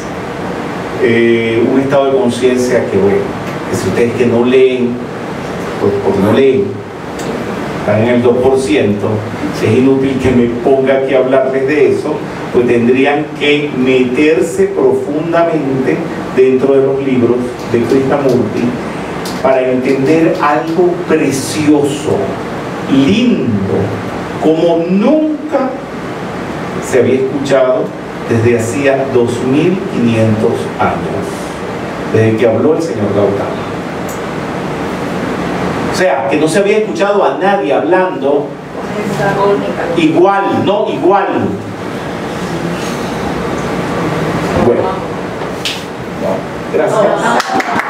eh, un estado de conciencia que, bueno, que si ustedes que no leen, pues porque no leen, están en el dos por ciento, es inútil que me ponga aquí a hablarles de eso, pues tendrían que meterse profundamente dentro de los libros de Krishnamurti para entender algo precioso, lindo, como nunca se había escuchado desde hacía dos mil quinientos años, desde que habló el señor Gautama. O sea, que no se había escuchado a nadie hablando igual, no igual. Bueno, gracias.